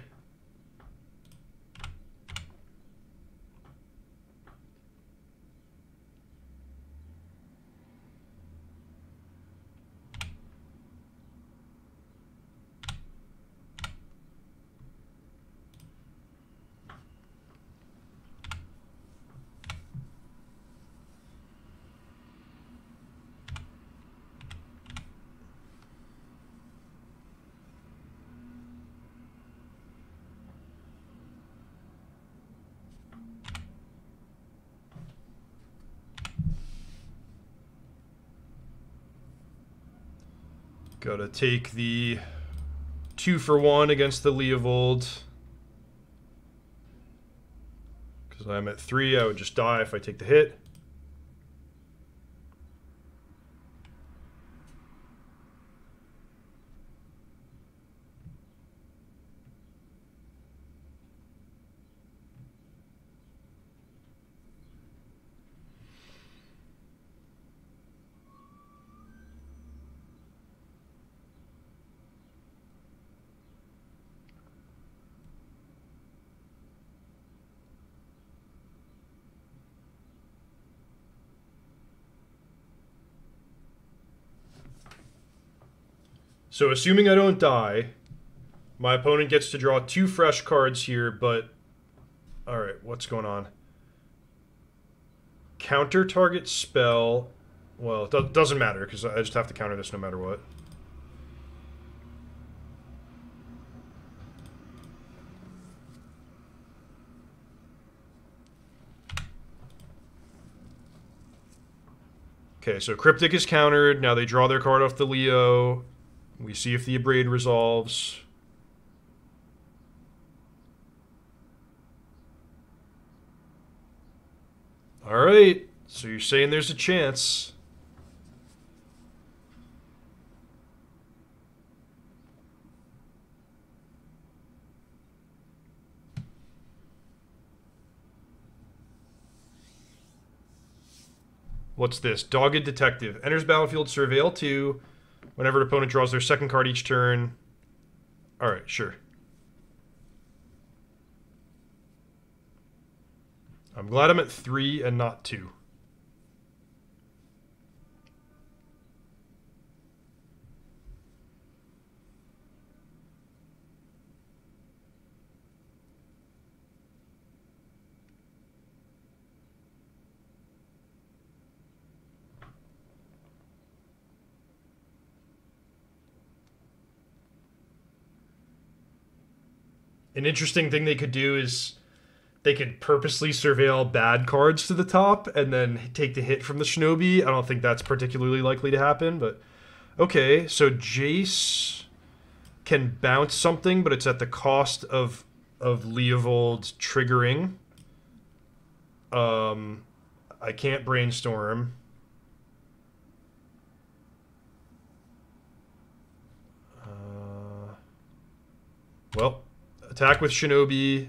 Gotta take the 2-for-1 against the Leovold. Because I'm at 3, I would just die if I take the hit. So assuming I don't die, my opponent gets to draw 2 fresh cards here, but... Alright, what's going on? Counter target spell... Well, it doesn't matter, because I just have to counter this no matter what. Okay, so Cryptic is countered. Now they draw their card off the Leo. We see if the Abrade resolves. Alright, so you're saying there's a chance. What's this? Dogged Detective. Enters battlefield, surveil 2. Whenever an opponent draws their second card each turn. Alright, sure. I'm glad I'm at 3 and not 2. An interesting thing they could do is they could purposely surveil bad cards to the top and then take the hit from the Shinobi. I don't think that's particularly likely to happen, but... Okay, so Jace can bounce something, but it's at the cost of Leovold triggering. I can't brainstorm. Well... Attack with Shinobi.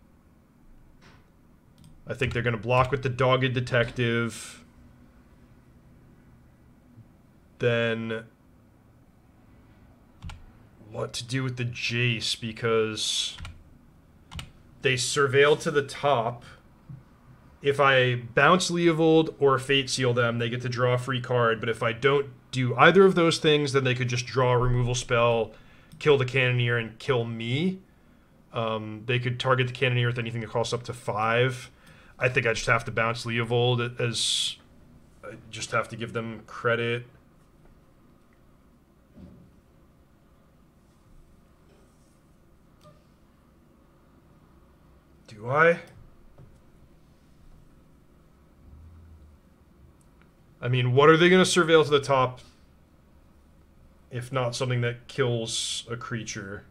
I think they're going to block with the Dogged Detective. Then... What to do with the Jace, because... They surveil to the top. If I bounce Leovold or Fate Seal them, they get to draw a free card. But if I don't do either of those things, then they could just draw a removal spell, kill the Cannoneer, and kill me. They could target the Cannoneer with anything that costs up to 5. I think I just have to bounce Leovold as... I just have to give them credit. Do I? I mean, what are they going to surveil to the top if not something that kills a creature?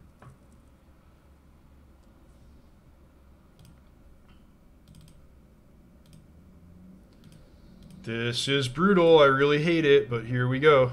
This is brutal. I really hate it, but here we go.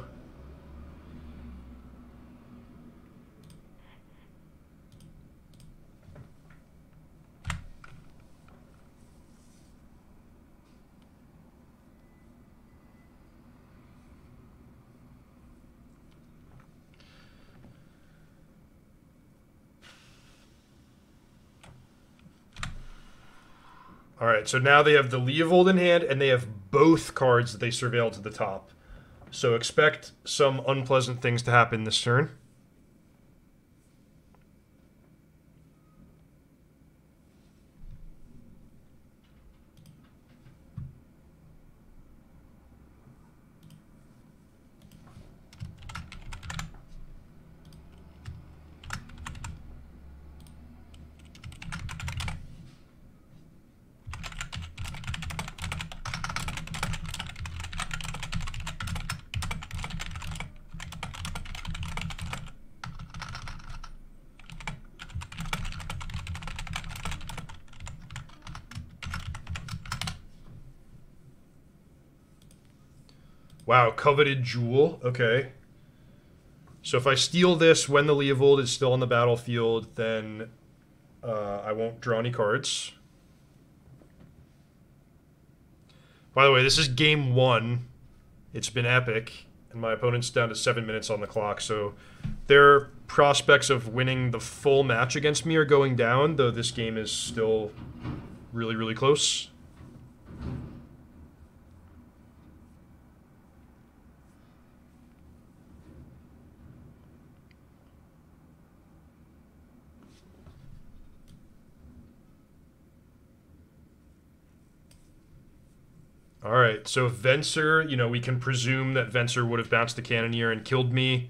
Alright, so now they have the Leovold in hand, and they have both cards that they surveil to the top. So expect some unpleasant things to happen this turn. Wow, coveted jewel. Okay. So if I steal this when the Leovold is still on the battlefield, then I won't draw any cards. By the way, this is game 1. It's been epic, and my opponent's down to 7 minutes on the clock, so their prospects of winning the full match against me are going down, though this game is still really, really close. All right, so Venser, you know, we can presume that Venser would have bounced the Cannoneer and killed me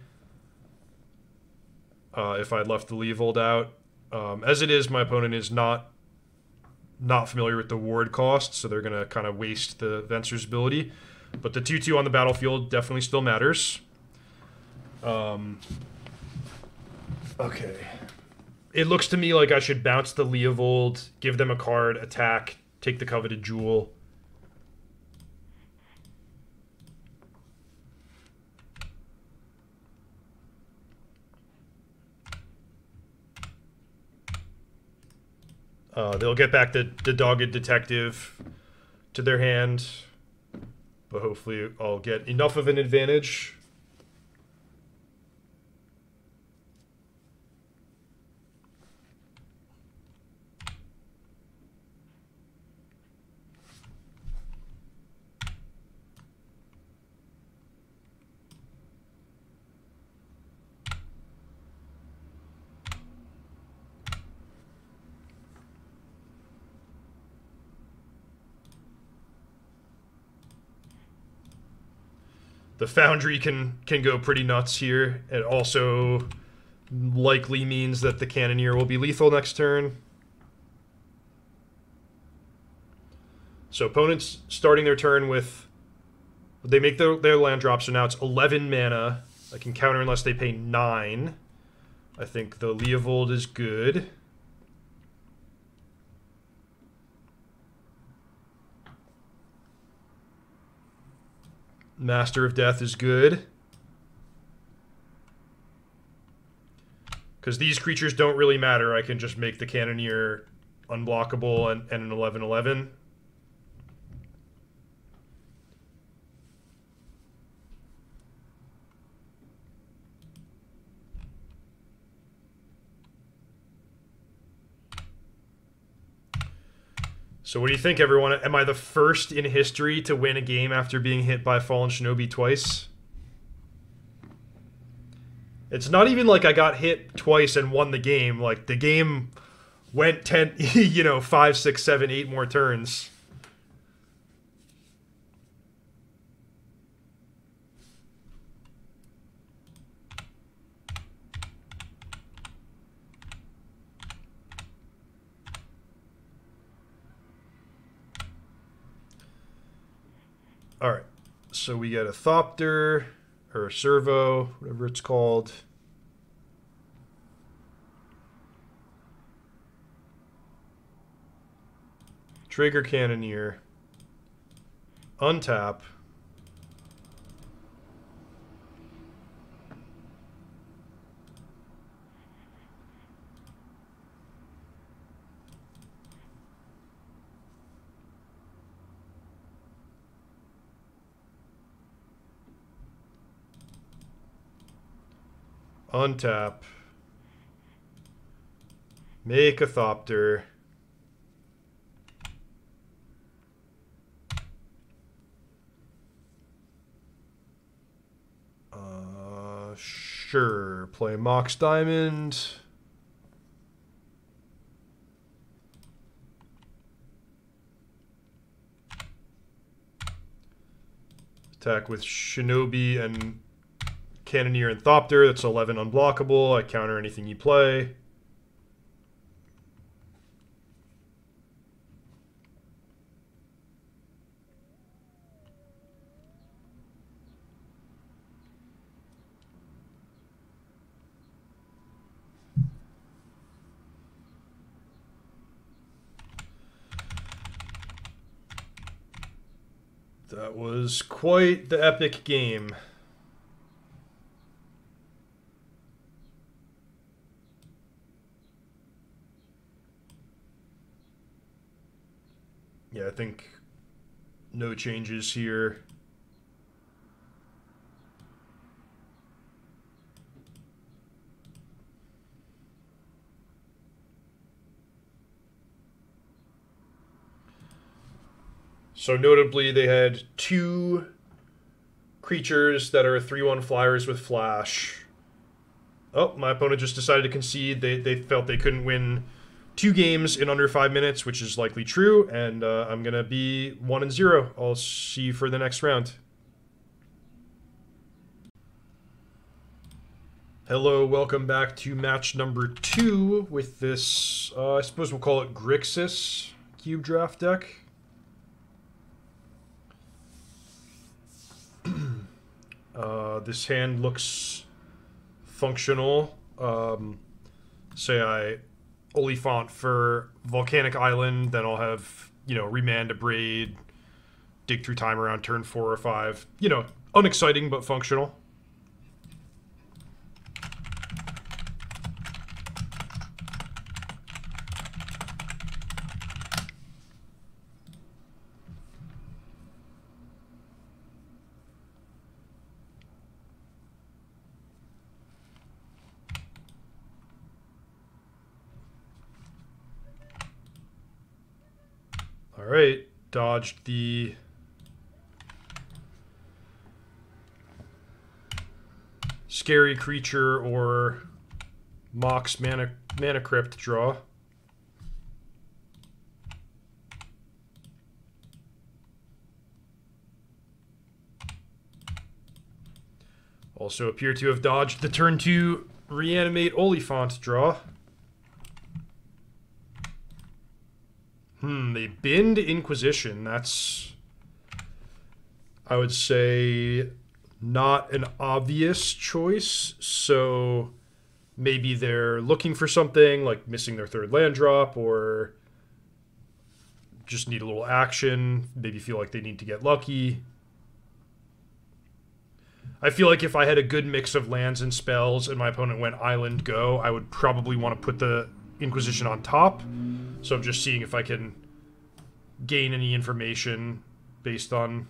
if I'd left the Leovold out. As it is, my opponent is not familiar with the ward cost, so they're going to kind of waste the Venser's ability. But the 2-2 on the battlefield definitely still matters. Okay. It looks to me like I should bounce the Leovold, give them a card, attack, take the coveted jewel. They'll get back the Dogged Detective to their hand, but hopefully I'll get enough of an advantage. The Foundry can go pretty nuts here. It also likely means that the Cannoneer will be lethal next turn. So opponents starting their turn with... They make their land drop, so now it's 11 mana. I can counter unless they pay 9. I think the Leovold is good. Master of Death is good. Because these creatures don't really matter. I can just make the Cannoneer unblockable and an 11/11. So what do you think, everyone? Am I the first in history to win a game after being hit by Fallen Shinobi twice? It's not even like I got hit twice and won the game. Like, the game went 10, you know, 5, 6, 7, 8 more turns. All right, so we get a Thopter, or a Servo, whatever it's called. Trigger Cannoneer. Untap. Untap. Make a Thopter. Sure. Play Mox Diamond. Attack with Shinobi and Cannoneer and Thopter. That's 11 unblockable. I counter anything you play. That was quite the epic game. Yeah, I think no changes here. So notably, they had 2 creatures that are 3/1 flyers with flash. Oh, my opponent just decided to concede. They felt they couldn't win 2 games in under 5 minutes, which is likely true, and I'm going to be 1-0. I'll see you for the next round. Hello, welcome back to match number 2 with this, I suppose we'll call it Grixis Cube Draft deck. This hand looks functional. Say I Oliphant for Volcanic Island, then I'll have, Remand, Abrade, dig through time around turn 4 or 5. Unexciting but functional. Alright, dodged the scary creature or Mox mana crypt draw. Also appear to have dodged the turn 2 reanimate Oliphant draw. They binned Inquisition. That's, I would say, not an obvious choice. So maybe they're looking for something, like missing their 3rd land drop, or just need a little action. Maybe feel like they need to get lucky. I feel like if I had a good mix of lands and spells and my opponent went Island Go, I would probably want to put the Inquisition on top. So I'm just seeing if I can gain any information based on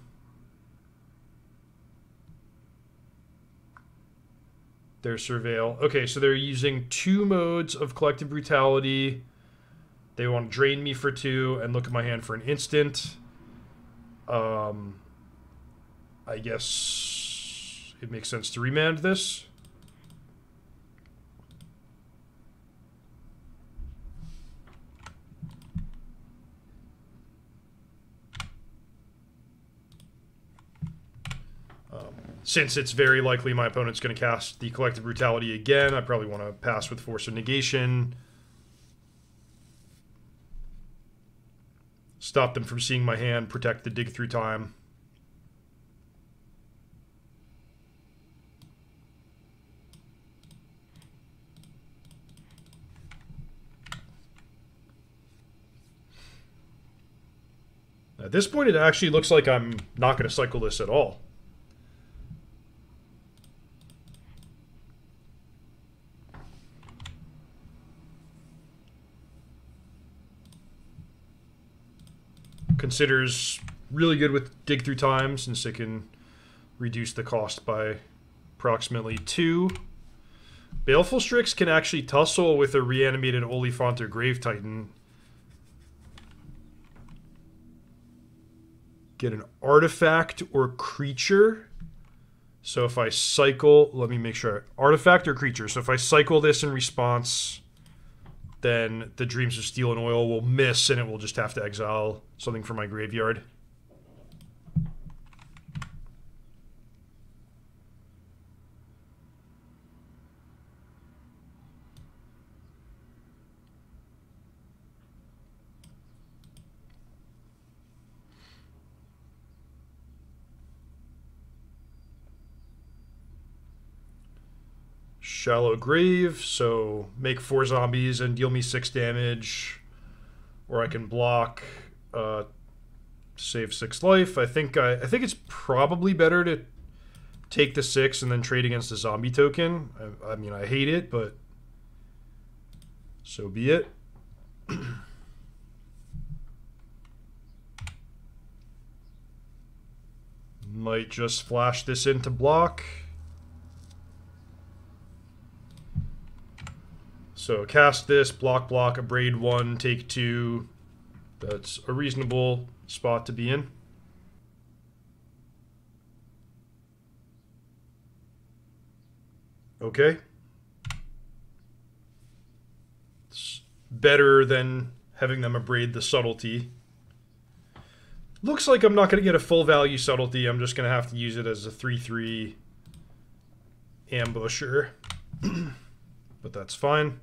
their surveil. Okay, so they're using 2 modes of Collective Brutality. They want to drain me for 2 and look at my hand for an instant. I guess it makes sense to remand this. Since it's very likely my opponent's going to cast the Collective Brutality again, I probably want to pass with Force of Negation. Stop them from seeing my hand, protect the dig through time. At this point, it actually looks like I'm not going to cycle this at all. Considers really good with dig through time since it can reduce the cost by approximately 2. Baleful Strix can actually tussle with a reanimated Oliphant or Grave Titan. Get an artifact or creature. So if I cycle, let me make sure. Artifact or creature. So if I cycle this in response, then the Dreams of Steel and Oil will miss and it will just have to exile something from my graveyard. Shallow Grave, so make 4 zombies and deal me 6 damage. Or I can block Save 6 life. I think it's probably better to take the 6 and then trade against the zombie token. I mean, I hate it, but so be it. Might just flash this into block. So cast this, block, abrade 1, take 2. That's a reasonable spot to be in. Okay. It's better than having them abrade the subtlety. Looks like I'm not going to get a full value subtlety. I'm just going to have to use it as a 3/3 ambusher. But that's fine.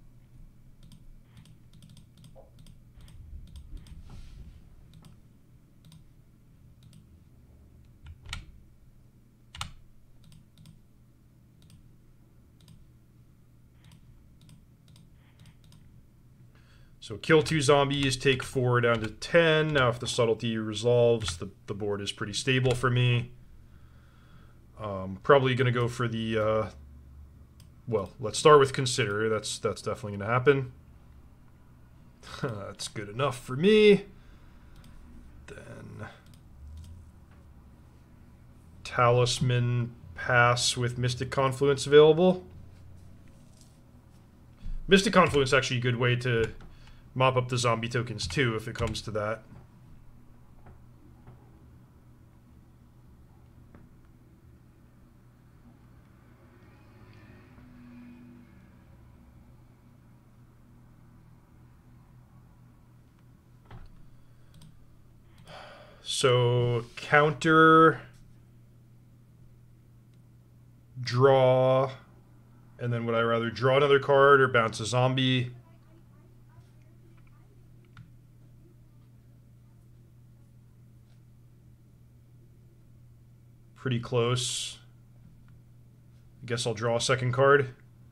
So kill 2 zombies, take 4 down to 10. Now if the subtlety resolves, the board is pretty stable for me. Probably going to go for the... well, let's start with consider. That's definitely going to happen. That's good enough for me. Then... Talisman pass with Mystic Confluence available. Mystic Confluence is actually a good way to mop up the zombie tokens too, if it comes to that. So, counter, draw, and then would I rather draw another card or bounce a zombie? Pretty close. I guess I'll draw a second card.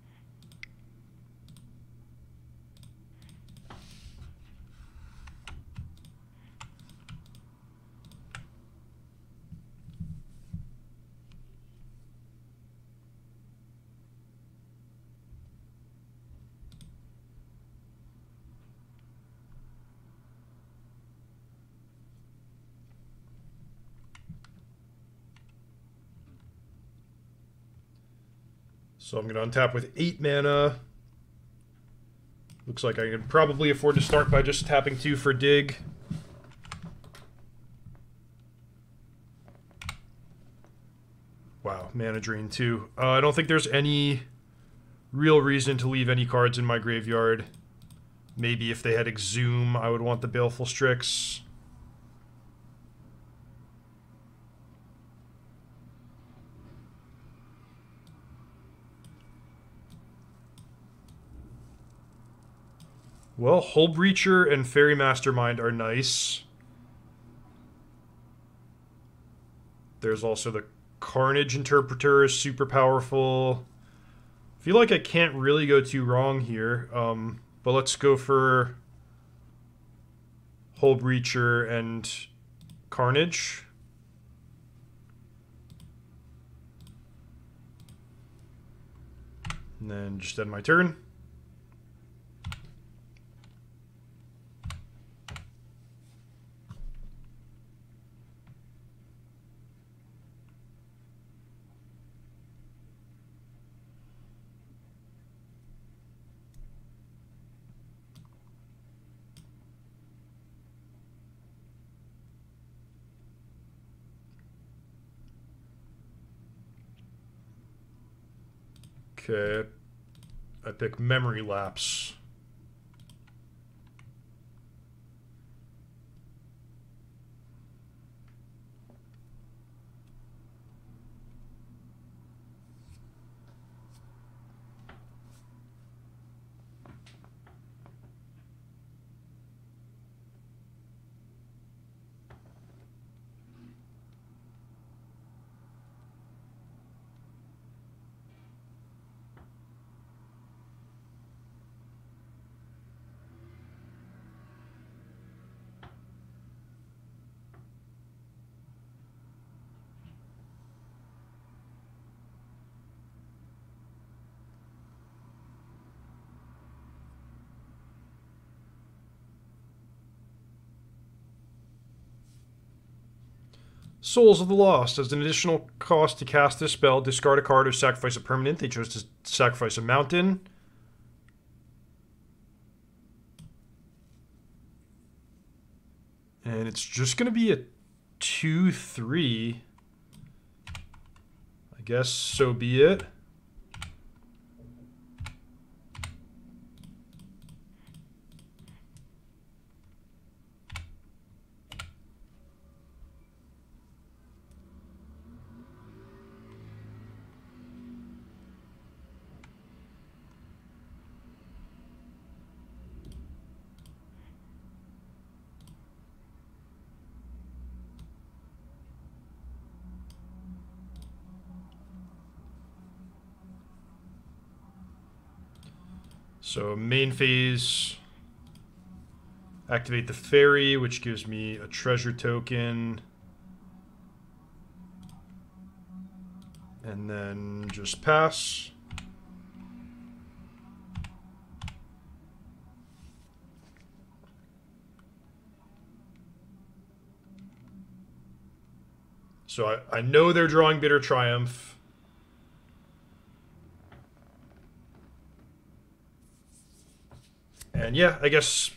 So I'm going to untap with 8 mana. Looks like I can probably afford to start by just tapping 2 for dig. Wow, mana drain 2. I don't think there's any real reason to leave any cards in my graveyard. Maybe if they had Exhume, I would want the Baleful Strix. Well, Hullbreacher and Fairy Mastermind are nice. There's also the Carnage Interpreter is super powerful. I feel like I can't really go too wrong here. But let's go for Hullbreacher and Carnage. And then just end my turn. Okay, I pick Memory Lapse. Souls of the Lost. As an additional cost to cast this spell, discard a card or sacrifice a permanent. They chose to sacrifice a mountain. And it's just going to be a 2/3. I guess so be it. So main phase, activate the fairy, which gives me a treasure token. And then just pass. So I know they're drawing Bitter Triumph. And yeah, I guess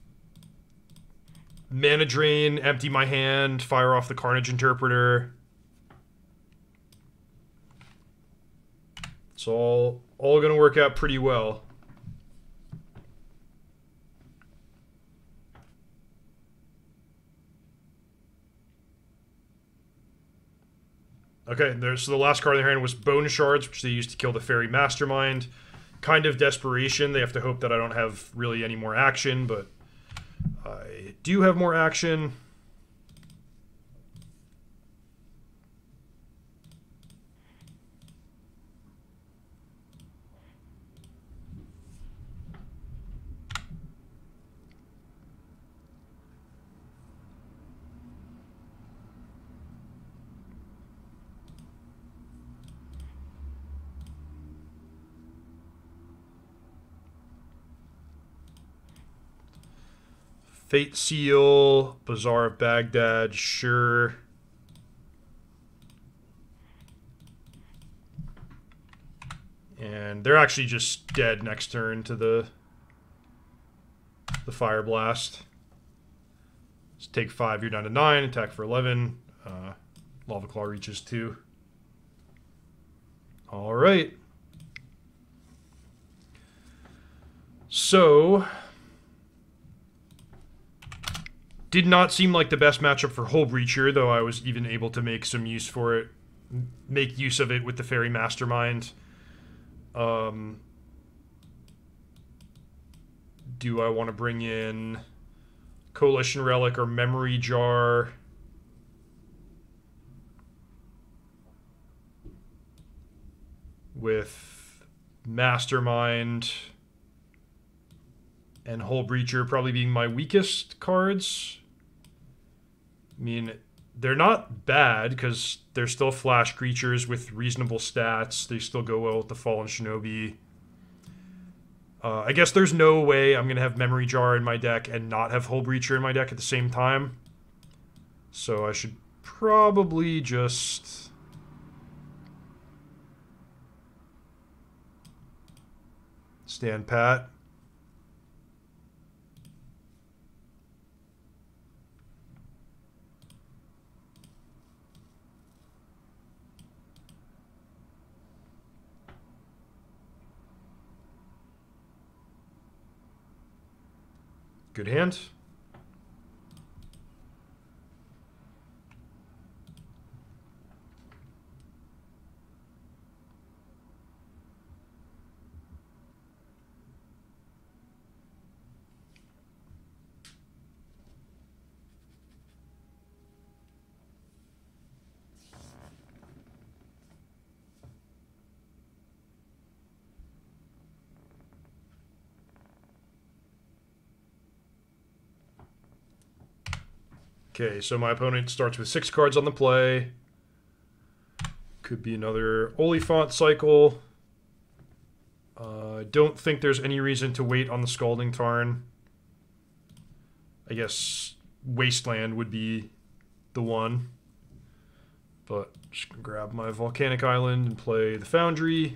mana drain, empty my hand, fire off the Carnage Interpreter. It's all going to work out pretty well. Okay, so the last card in their hand was Bone Shards, which they used to kill the Fairy Mastermind. Kind of desperation. They have to hope that I don't have really any more action, but I do have more action. Fate Seal, Bazaar of Baghdad, sure. And they're actually just dead next turn to the Fire Blast. Just take 5, you're down to 9, attack for 11. Lava Claw reaches 2. Alright. So did not seem like the best matchup for Hullbreacher, though I was even able to make some use for it, make use of it with the Fairy Mastermind. Do I want to bring in Coalition Relic or Memory Jar? With Mastermind and Hullbreacher probably being my weakest cards. I mean, they're not bad because they're still flash creatures with reasonable stats. They still go well with the Fallen Shinobi. I guess there's no way I'm going to have Memory Jar in my deck and not have Hullbreacher in my deck at the same time. So I should probably just stand pat. Good hand. Okay, so my opponent starts with 6 cards on the play. Could be another Oliphant cycle. I don't think there's any reason to wait on the Scalding Tarn. I guess Wasteland would be the one. But just gonna grab my Volcanic Island and play the Foundry.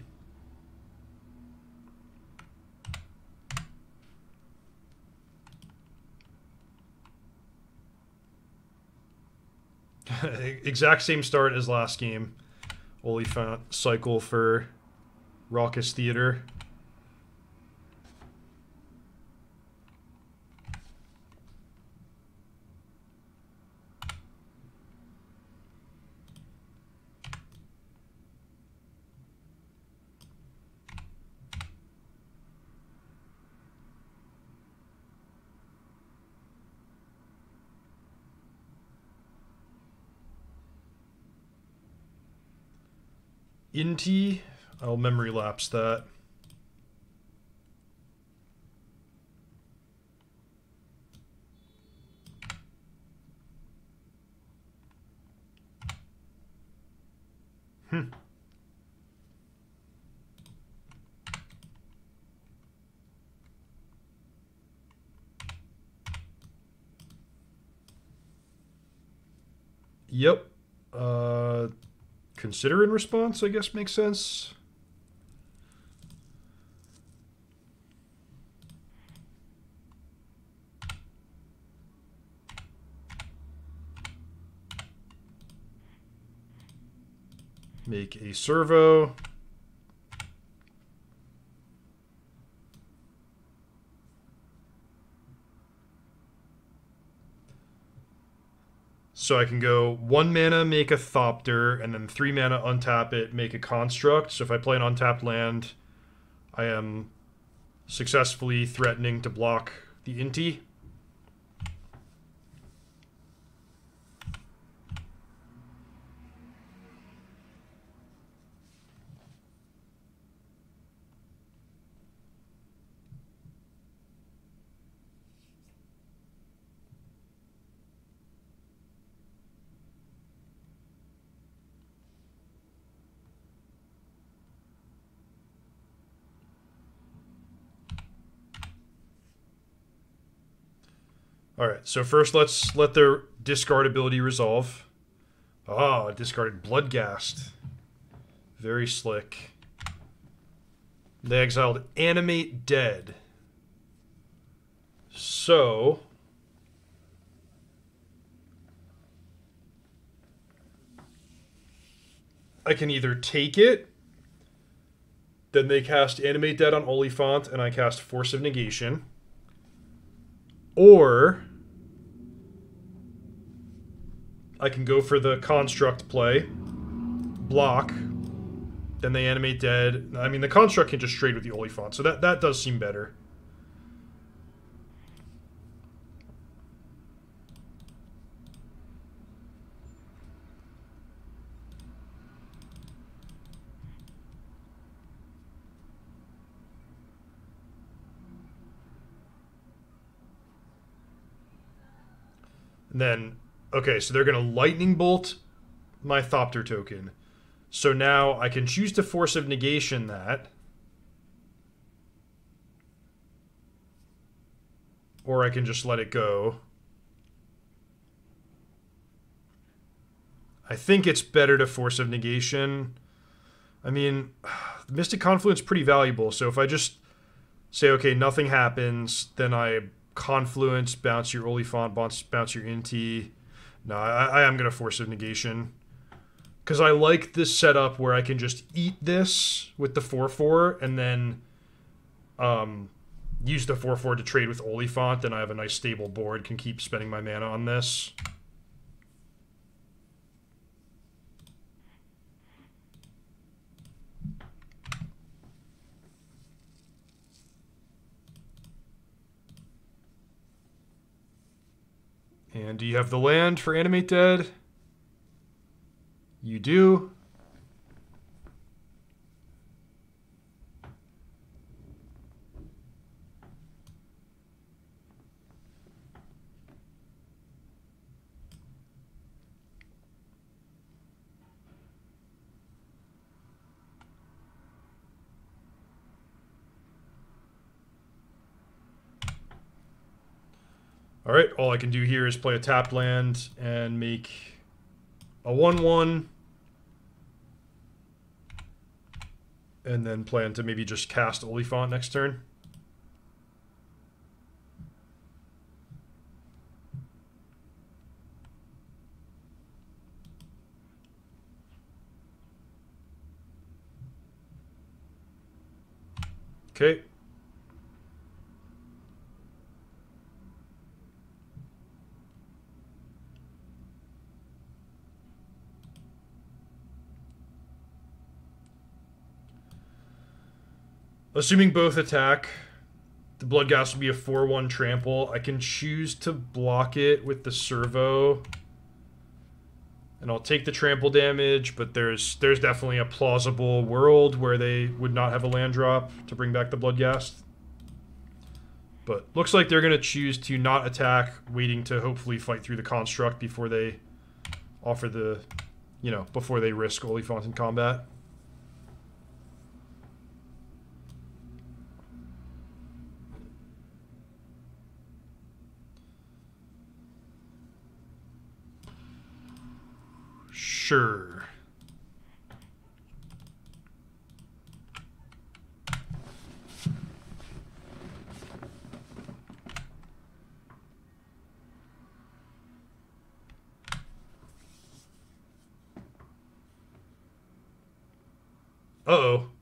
Exact same start as last game. Oliphant cycle for Raucous Theater. Inti, I'll memory lapse that. Yep. Consider in response, I guess, makes sense. Make a servo. So I can go 1 mana, make a Thopter, and then 3 mana, untap it, make a Construct. So if I play an untapped land, I am successfully threatening to block the Inti. Alright, so first let's let their discard ability resolve. Ah, discarded Bloodghast. Very slick. They exiled Animate Dead. So I can either take it, then they cast Animate Dead on Oliphant, and I cast Force of Negation. Or I can go for the Construct play, block, then they Animate Dead. I mean, the Construct can just trade with the Oliphant, so that does seem better. And then, okay, so they're going to Lightning Bolt my Thopter token. So now I can choose to Force of Negation that. Or I can just let it go. I think it's better to Force of Negation. I mean, Mystic Confluence is pretty valuable, so if I just say, okay, nothing happens, then I Confluence, bounce your Oliphant, bounce your Inti. No, I am going to Force of Negation. Because I like this setup where I can just eat this with the 4/4 and then use the 4/4 to trade with Oliphant, and I have a nice stable board, can keep spending my mana on this. And do you have the land for Animate Dead? You do. Alright, all I can do here is play a tapped land and make a 1/1 and then plan to maybe just cast Oliphaunt next turn. Okay. Assuming both attack, the Bloodghast will be a 4/1 trample. I can choose to block it with the servo. And I'll take the trample damage, but there's definitely a plausible world where they would not have a land drop to bring back the Bloodghast. But looks like they're going to choose to not attack, waiting to hopefully fight through the construct before they offer the, before they risk Oliphaunt in combat. Sure. Uh-oh.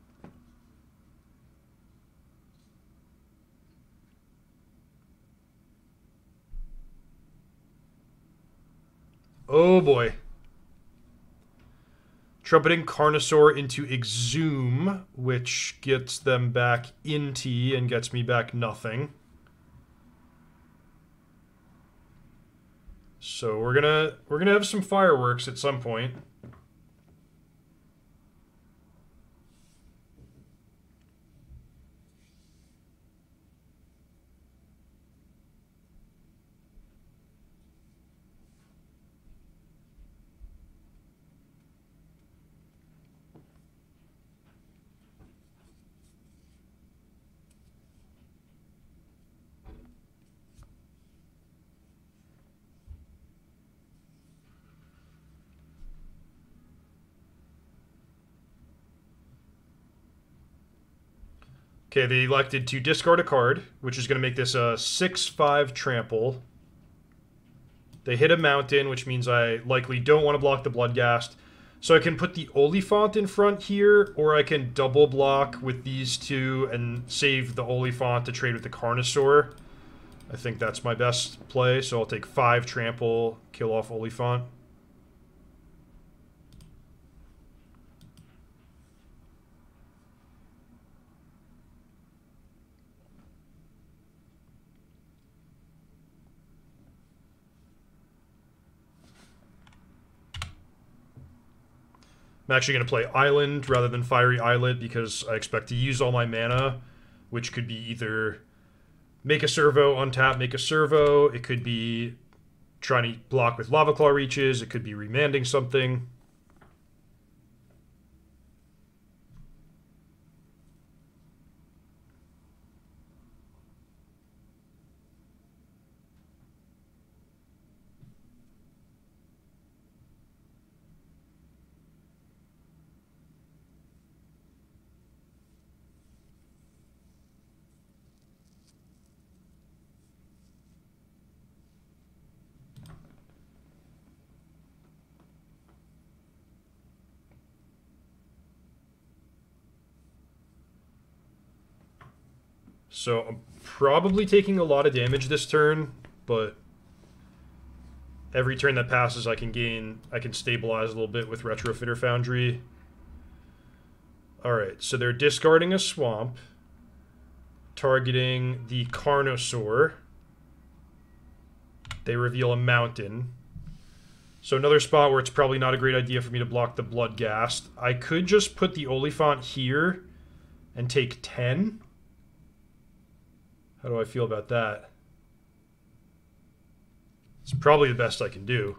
Oh boy. Trumpeting Carnosaur into Exhume, which gets them back in T and gets me back nothing. So we're gonna have some fireworks at some point. Okay, they elected to discard a card, which is going to make this a 6/5 trample. They hit a mountain, which means I likely don't want to block the Bloodghast. So I can put the Oliphaunt in front here, or I can double block with these two and save the Oliphaunt to trade with the Carnosaur. I think that's my best play, so I'll take 5 trample, kill off Oliphaunt. I'm actually going to play Island rather than Fiery Islet because I expect to use all my mana, which could be either make a servo, untap, make a servo. It could be trying to block with Lava Claw Reaches. It could be remanding something. So I'm probably taking a lot of damage this turn, but every turn that passes I can stabilize a little bit with Retrofitter Foundry. Alright, so they're discarding a swamp, targeting the Carnosaur. They reveal a mountain. So another spot where it's probably not a great idea for me to block the Bloodghast. I could just put the Oliphaunt here and take 10. How do I feel about that? It's probably the best I can do.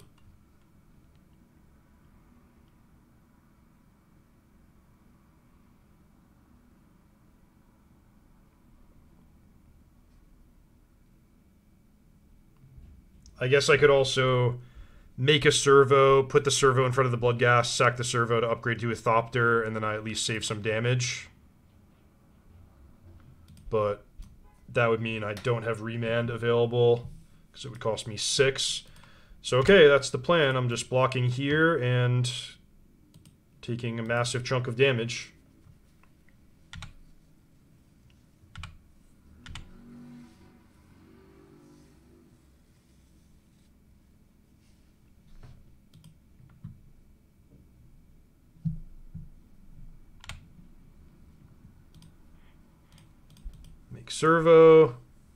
I guess I could also make a servo, put the servo in front of the Bloodghast, sack the servo to upgrade to a Thopter, and then I at least save some damage. But that would mean I don't have Remand available, because it would cost me 6. So okay, that's the plan. I'm just blocking here and taking a massive chunk of damage. Make servo.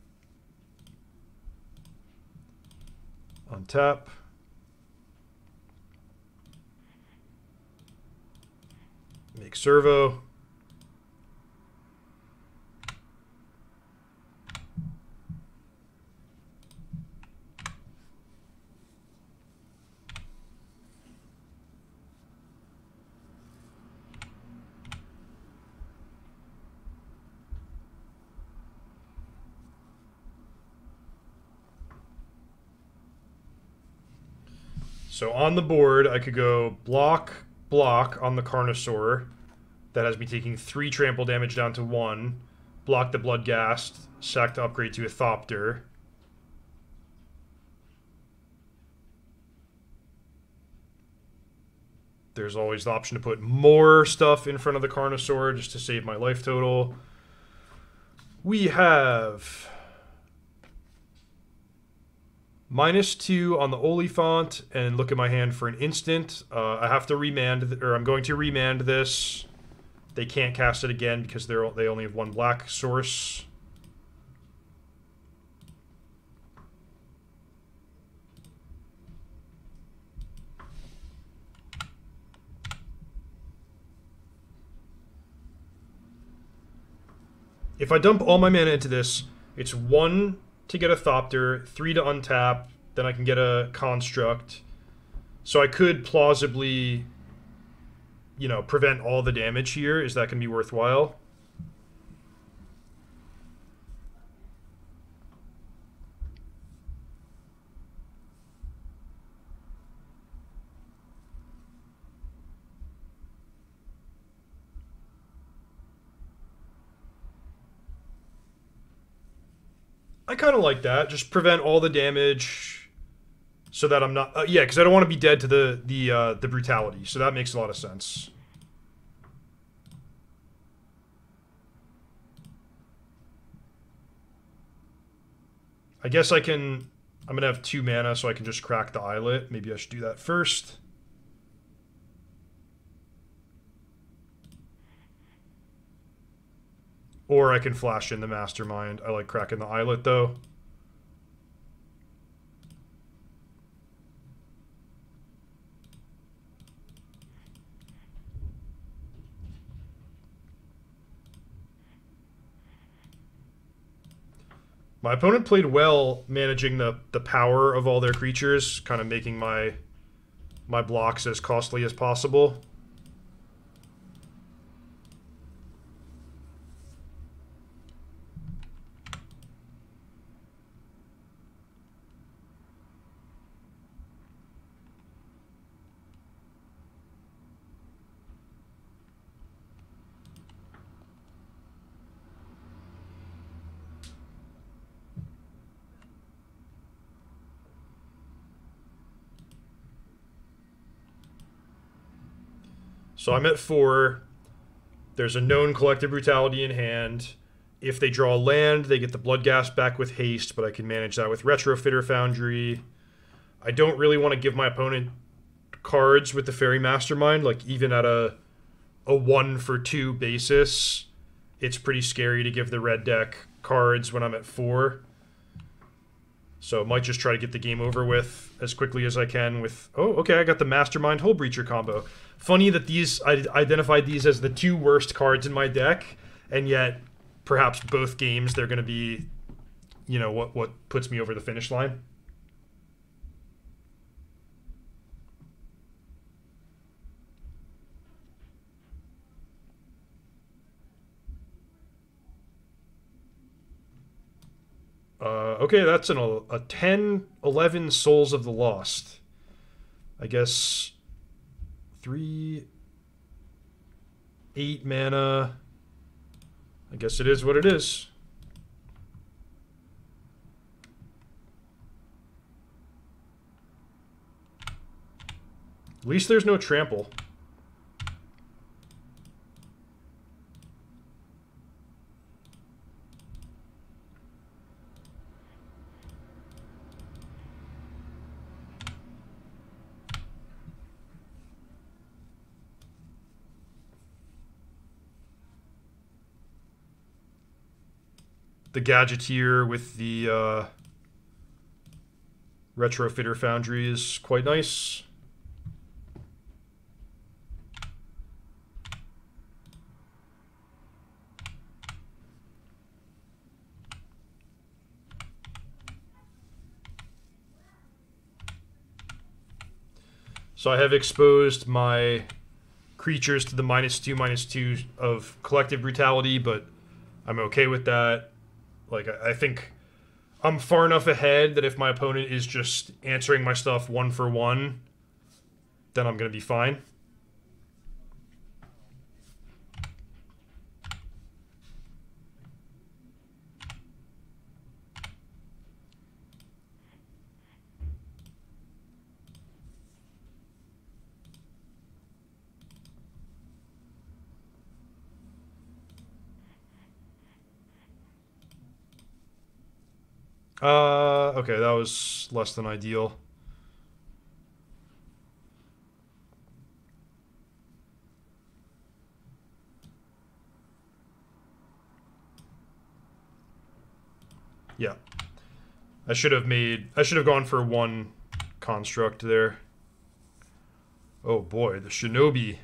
Untap. Make servo. So on the board, I could go block, block on the Carnosaur. That has me taking 3 trample damage down to 1. Block the Bloodghast, sack to upgrade to a Thopter. There's always the option to put more stuff in front of the Carnosaur just to save my life total. We have -2 on the Oliphant, and look at my hand for an instant. I have to remand, or I'm going to remand this. They can't cast it again because they only have 1 black source. If I dump all my mana into this, it's 1 to get a Thopter, 3 to untap, then I can get a Construct. So I could plausibly, you know, prevent all the damage here. Is that going to be worthwhile? I kind of like that. Just prevent all the damage so that I'm not... yeah, because I don't want to be dead to the brutality. So that makes a lot of sense. I guess I can... I'm going to have 2 mana, so I can just crack the Islet. Maybe I should do that first. Or I can flash in the Mastermind. I like cracking the Islet, though. My opponent played well managing the power of all their creatures, kind of making my blocks as costly as possible. So I'm at 4. There's a known Collective Brutality in hand. If they draw land, they get the Bloodghast back with haste, but I can manage that with Retrofitter Foundry. I don't really want to give my opponent cards with the Fairy Mastermind, like even at a 1-for-2 basis. It's pretty scary to give the red deck cards when I'm at 4. So I might just try to get the game over with as quickly as I can with... Oh, okay, I got the Mastermind Hull Breacher combo. Funny that these... I identified these as the 2 worst cards in my deck, and yet perhaps both games they're going to be, you know, what puts me over the finish line. Okay, that's a 10-11 Souls of the Lost. I guess 3, 8 mana. I guess it is what it is. At least there's no trample. The Gadgeteer with the Retrofitter Foundry is quite nice. So I have exposed my creatures to the -2/-2 of Collective Brutality, but I'm okay with that. Like, I think I'm far enough ahead that if my opponent is just answering my stuff 1 for 1, then I'm going to be fine. Okay, that was less than ideal. Yeah. I should have gone for 1 construct there. Oh boy, the Shinobi.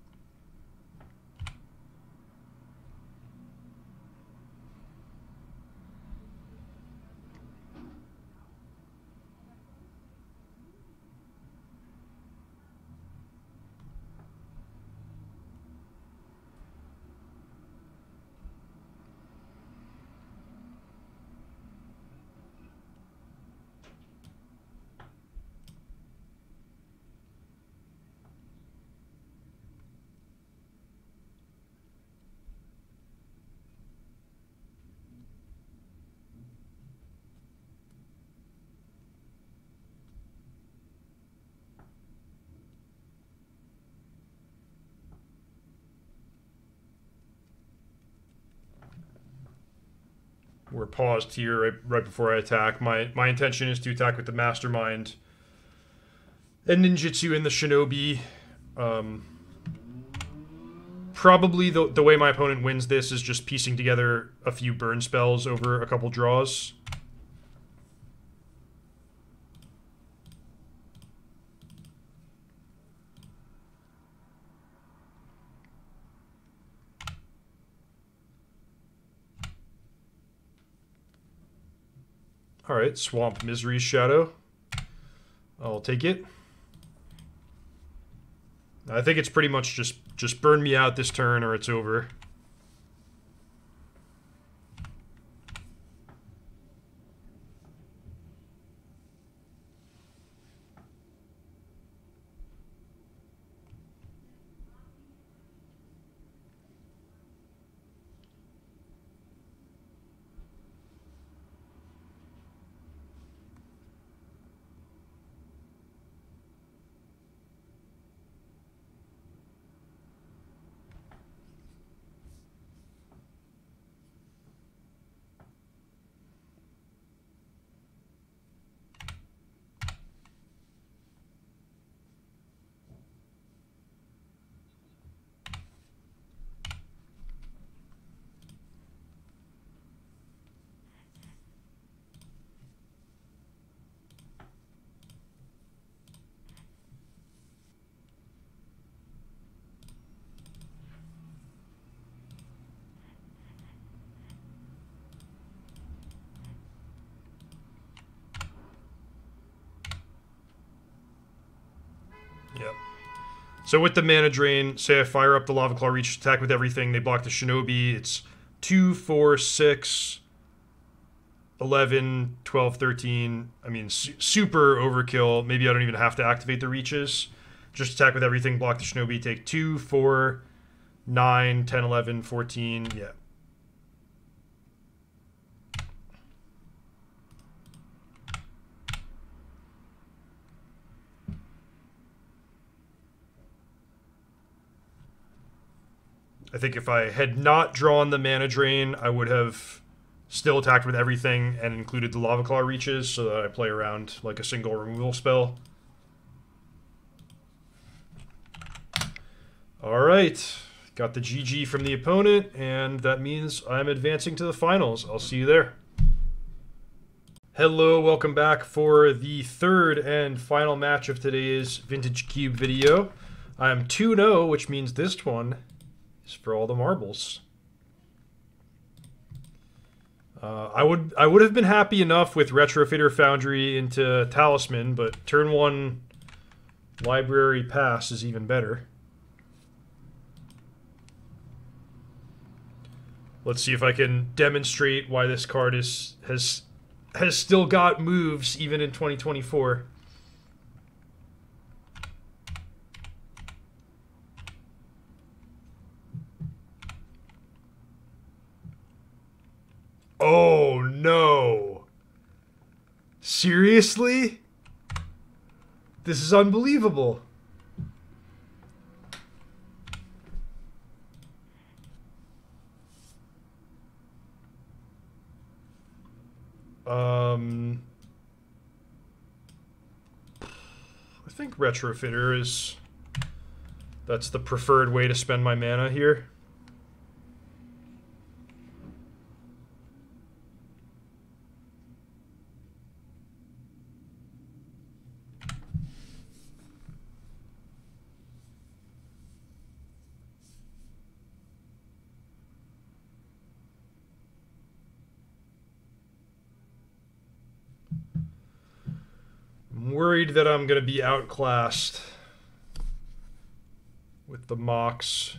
We're paused here right before I attack. My intention is to attack with the Mastermind and Ninjutsu and the Shinobi. Probably the way my opponent wins this is just piecing together a few burn spells over a couple draws. Alright, Swamp Misery's Shadow. I'll take it. I think it's pretty much just burn me out this turn or it's over. Yep. So with the mana drain, say I fire up the Lava Claw Reach, attack with everything, they block the Shinobi, it's 2, 4, 6, 11, 12, 13. I mean, super overkill. Maybe I don't even have to activate the reaches. Just attack with everything, block the Shinobi, take 2, 4, 9, 10, 11, 14. Yeah. I think if I had not drawn the Mana Drain, I would have still attacked with everything and included the Lava Claw reaches so that I play around like a single removal spell. Alright, got the GG from the opponent, and that means I'm advancing to the finals. I'll see you there. Hello, welcome back for the third and final match of today's Vintage Cube video. I'm 2-0, which means this one is for all the marbles. I would have been happy enough with Retrofitter Foundry into Talisman, but turn 1 Library Pass is even better. Let's see if I can demonstrate why this card has still got moves even in 2024. Oh no. Seriously? This is unbelievable. I think Retrofitter is... that's the preferred way to spend my mana here. I'm worried that I'm going to be outclassed with the Mox.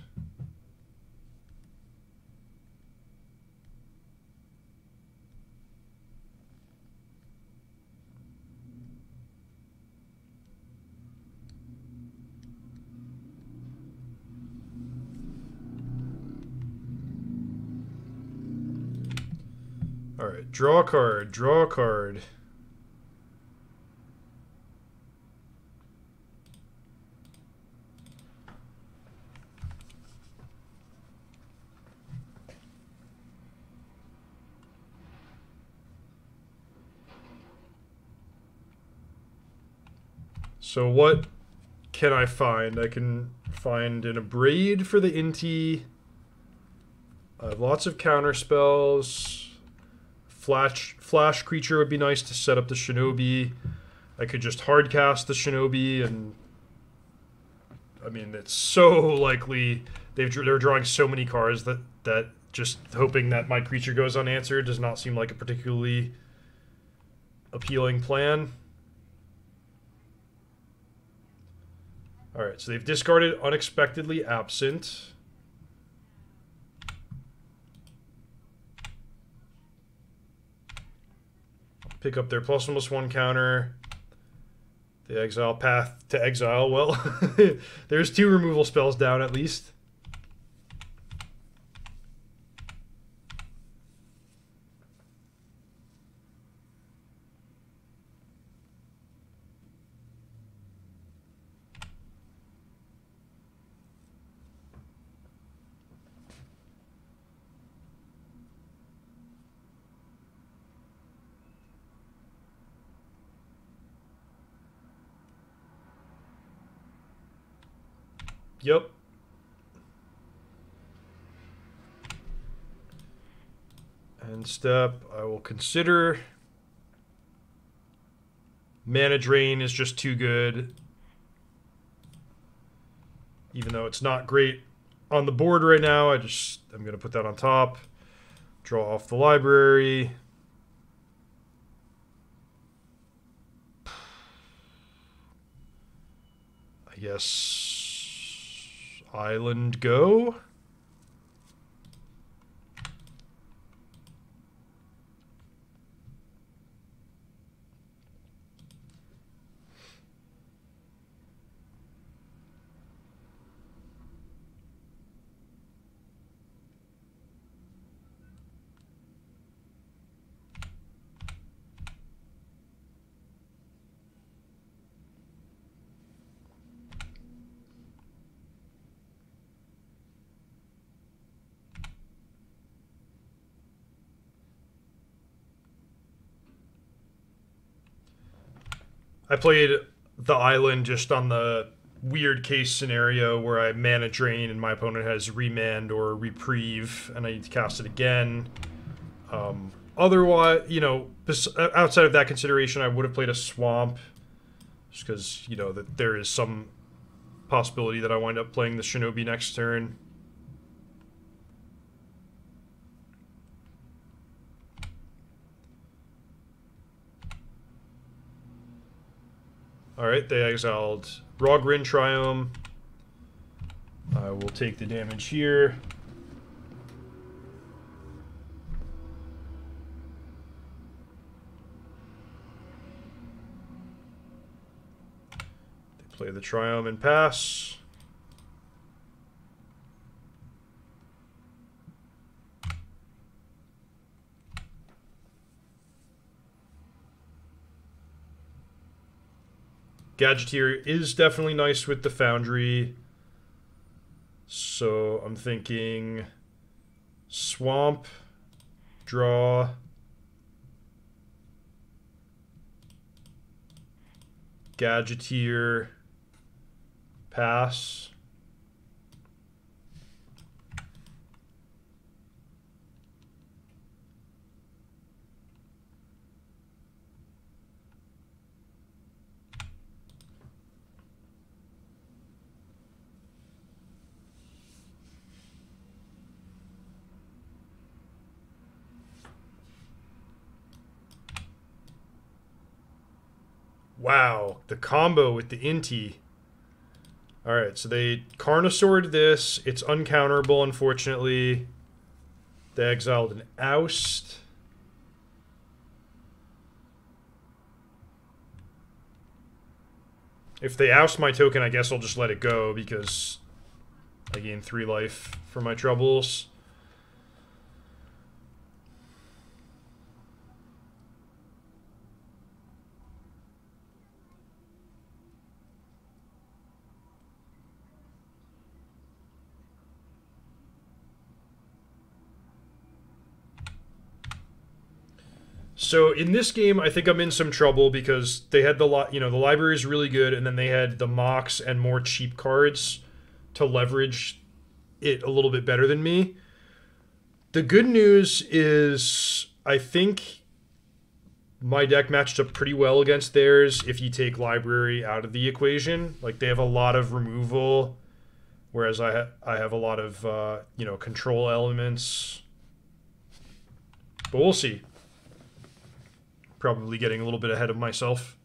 All right, draw a card, draw a card. So what can I find? I can find an Abrade for the Inti. I have lots of counter spells. Flash creature would be nice to set up the Shinobi. I could just hardcast the Shinobi, and I mean, it's so likely they're drawing so many cards that just hoping that my creature goes unanswered does not seem like a particularly appealing plan. Alright, so they've discarded Unexpectedly Absent. Pick up their +1/+1 counter. The exile path to exile. Well, there's 2 removal spells down at least. Yep. End step, I will consider. Mana Drain is just too good. Even though it's not great on the board right now, I'm going to put that on top. Draw off the library. I guess Island Go. I played the island just on the weird case scenario where I mana drain and my opponent has remand or reprieve and I need to cast it again. Otherwise, you know, outside of that consideration, I would have played a swamp just because, you know, that there is some possibility that I wind up playing the Shinobi next turn. Alright, they exiled Rogrin Triome. I will take the damage here. They play the Triome and pass. Gadgeteer is definitely nice with the Foundry. So I'm thinking Swamp, draw, Gadgeteer, pass. Wow, the combo with the Inti. Alright, so they Carnosaured this. It's uncounterable, unfortunately. They exiled an Oust. If they oust my token, I guess I'll just let it go because I gain 3 life for my troubles. So in this game, I think I'm in some trouble because they had the library is really good, and then they had the Mox and more cheap cards to leverage it a little bit better than me. The good news is I think my deck matched up pretty well against theirs if you take library out of the equation. Like, they have a lot of removal, whereas I have a lot of control elements. But we'll see. Probably getting a little bit ahead of myself.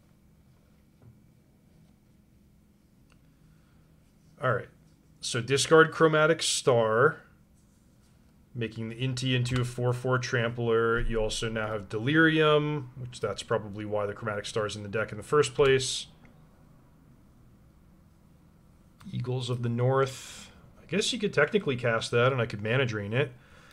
Alright, so discard Chromatic Star, making the Inti into a 4/4 Trampler. You also now have Delirium, which that's probably why the Chromatic Star is in the deck in the first place. Eagles of the North. I guess you could technically cast that and I could mana drain it.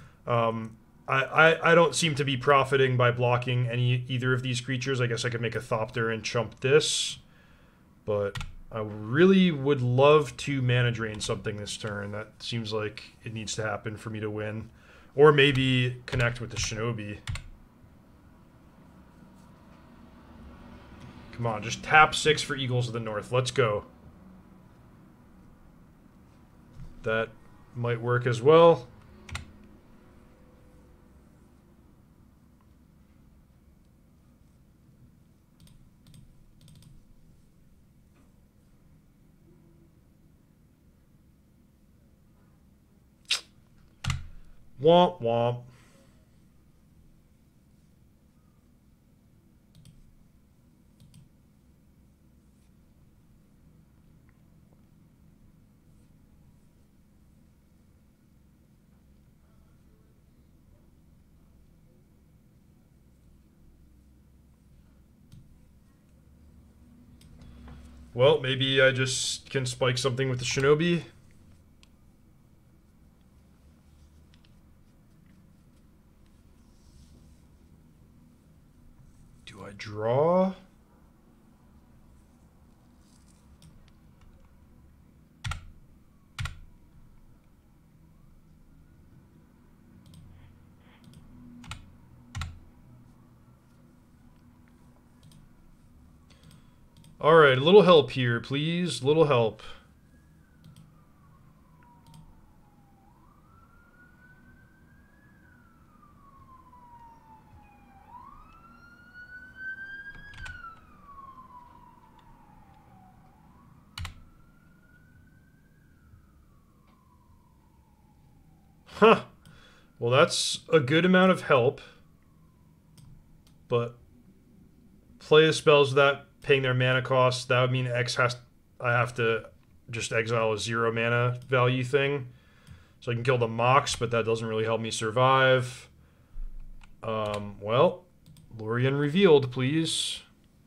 I don't seem to be profiting by blocking either of these creatures. I guess I could make a Thopter and chump this. But I really would love to mana drain something this turn. That seems like it needs to happen for me to win. Or maybe connect with the Shinobi. Come on, just tap 6 for Eagles of the North. Let's go. That might work as well. Womp womp. Well, maybe I just can spike something with the Shinobi. Do I draw? Alright, a little help here, please. Little help. Huh. Well, that's a good amount of help. But play the spells without paying their mana cost. That would mean I have to just exile a 0 mana value thing. So I can kill the Mox, but that doesn't really help me survive. Well, Lorien revealed, please.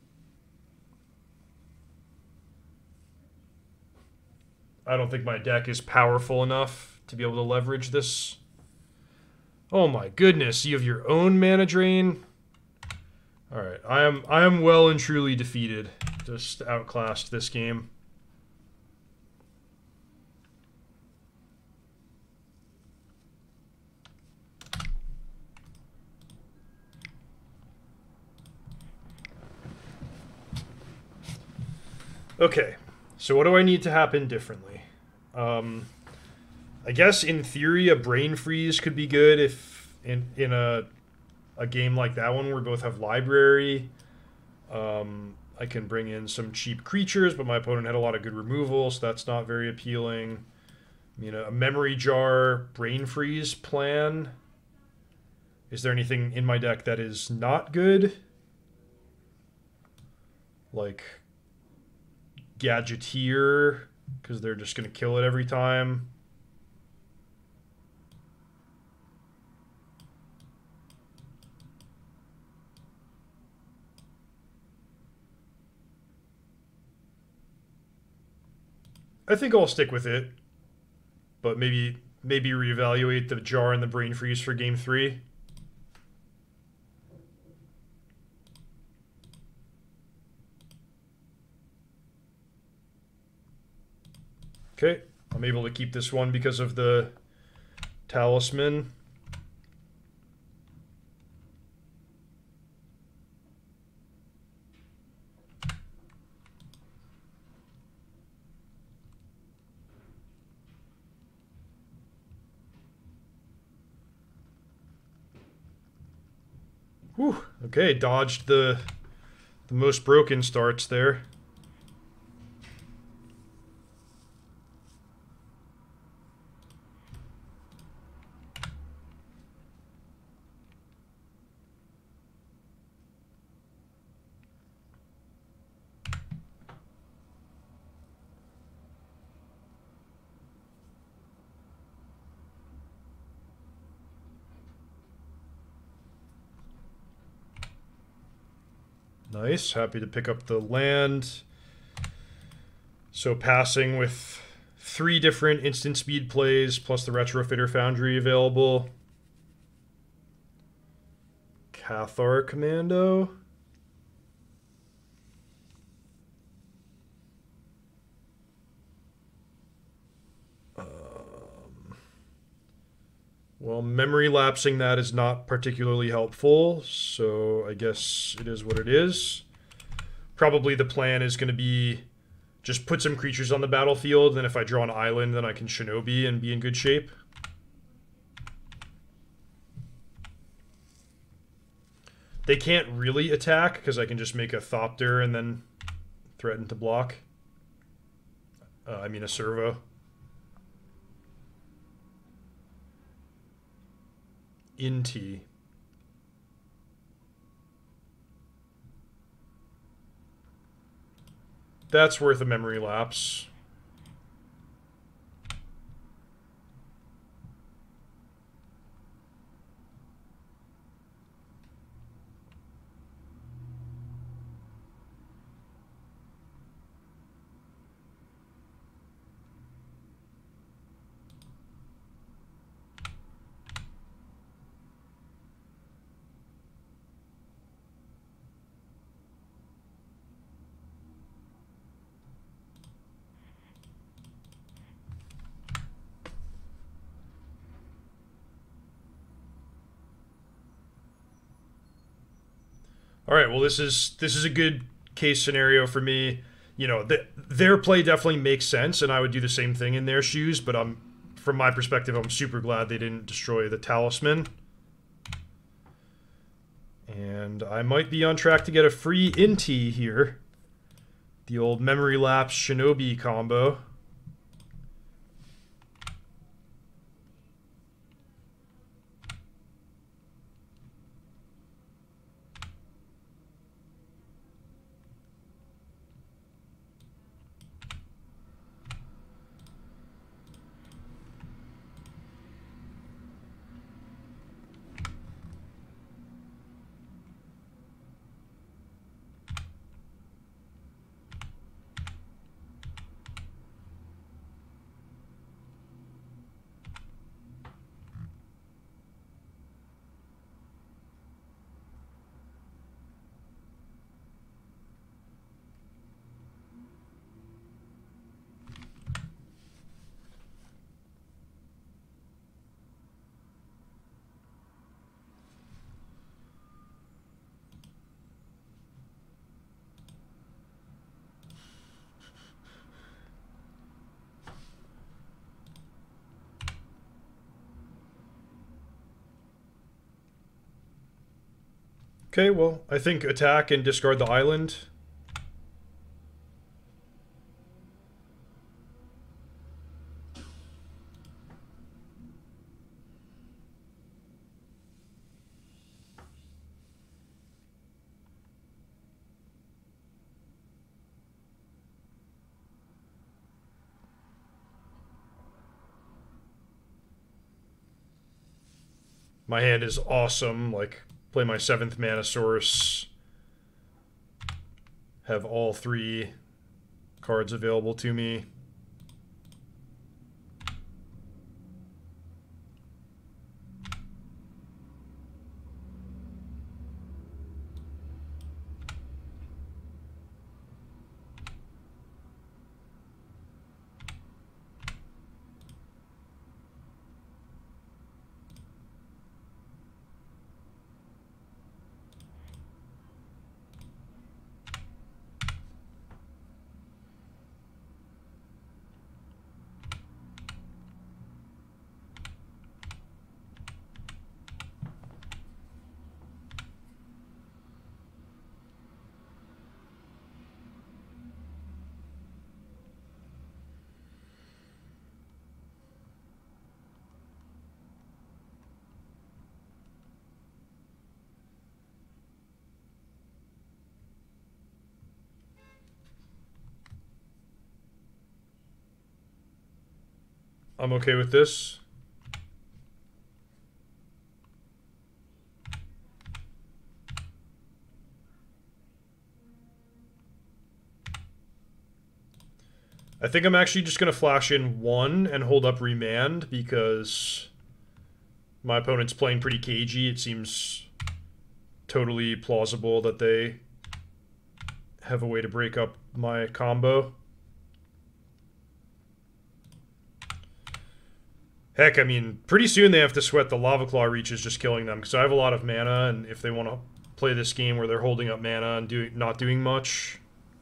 I don't think my deck is powerful enough to be able to leverage this. Oh my goodness, you have your own mana drain? Alright, I am well and truly defeated. Just outclassed this game. Okay, so what do I need to happen differently? I guess in theory a brain freeze could be good if in a game like that one where we both have library. I can bring in some cheap creatures, but my opponent had a lot of good removal, so that's not very appealing. You know, a memory jar brain freeze plan. Is there anything in my deck that is not good? Like Gadgeteer, because they're just going to kill it every time. I think I'll stick with it, but maybe reevaluate the jar and the brain freeze for game 3. Okay, I'm able to keep this one because of the talisman. Whew, okay, dodged the most broken starts there. Nice, happy to pick up the land. So passing with 3 different instant speed plays, plus the Retrofitter Foundry available. Cathar Commando. Well, memory lapsing that is not particularly helpful, so I guess it is what it is. Probably the plan is going to be just put some creatures on the battlefield, and if I draw an island, then I can Shinobi and be in good shape. They can't really attack, because I can just make a Thopter and then threaten to block. I mean a Servo. Inti. That's worth a memory lapse. All right, well this is a good case scenario for me. You know, their play definitely makes sense, and I would do the same thing in their shoes. But from my perspective, I'm super glad they didn't destroy the Talisman. And I might be on track to get a free Inti here. The old Memory Lapse Shinobi combo. Okay, well, I think attack and discard the island. My hand is awesome, like... Play my 7th mana source. Have all 3 cards available to me. I'm okay with this. I think I'm actually just going to flash in 1 and hold up Remand because my opponent's playing pretty cagey. It seems totally plausible that they have a way to break up my combo. Heck, I mean, pretty soon they have to sweat the Lava Claw Reaches just killing them, because I have a lot of mana, and if they want to play this game where they're holding up mana and not doing much...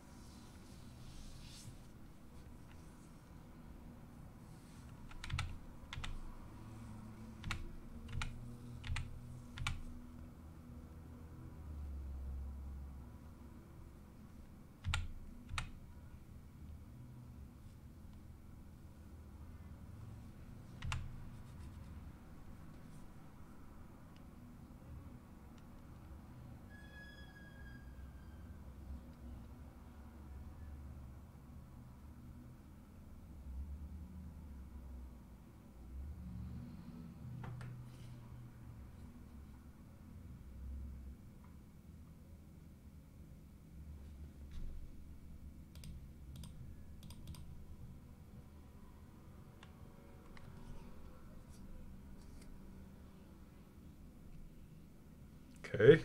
Okay.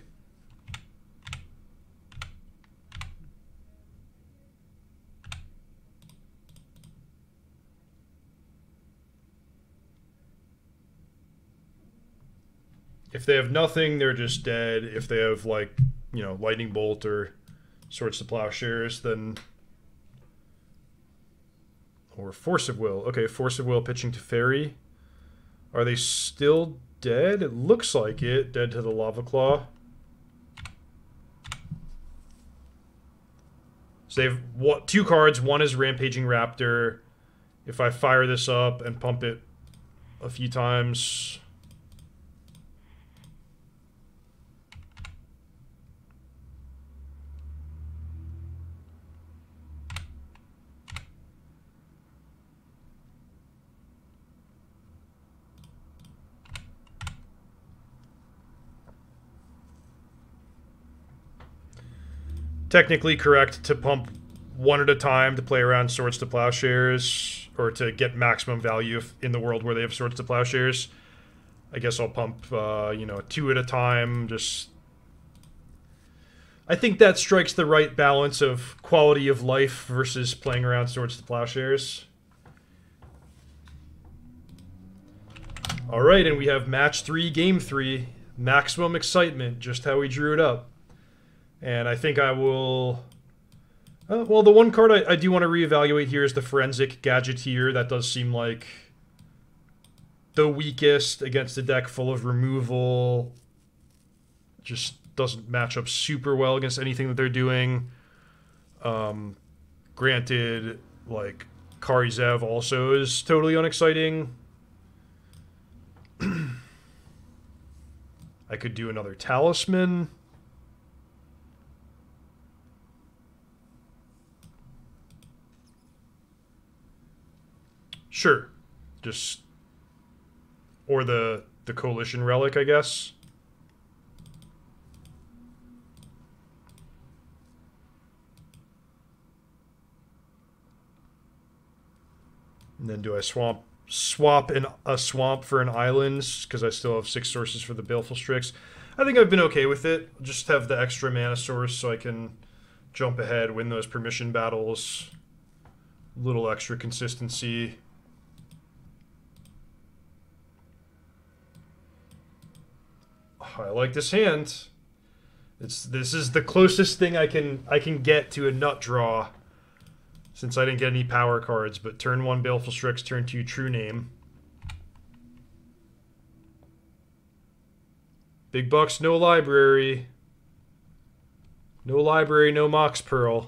If they have nothing, they're just dead. If they have, like, you know, Lightning Bolt or Swords to Plowshares, then... Or Force of Will. Okay, Force of Will pitching to Fairy. Are they still dead? It looks like it. Dead to the Lava Claw. So they have 2 cards. One is Rampaging Raptor. If I fire this up and pump it a few times... Technically correct to pump one at a time to play around Swords to Plowshares, or to get maximum value in the world where they have Swords to Plowshares. I guess I'll pump, 2 at a time, just... I think that strikes the right balance of quality of life versus playing around Swords to Plowshares. Alright, and we have Match 3, Game 3. Maximum Excitement, just how we drew it up. And I think I will... well, the one card I do want to reevaluate here is the Forensic Gadgeteer. That does seem like the weakest against a deck full of removal. Just doesn't match up super well against anything that they're doing. Granted, like, Kari Zev also is totally unexciting. I could do another Talisman. Sure. Just... Or the Coalition Relic, I guess. And then do I swap a swamp for an island, because I still have 6 sources for the Baleful Strix? I think I've been okay with it. Just have the extra mana source so I can jump ahead, win those permission battles. Little extra consistency. I like this hand. This is the closest thing I can get to a nut draw, since I didn't get any power cards. But turn 1 Baleful Strix, turn 2 True Name. Big bucks, no library. No library, no Mox Pearl.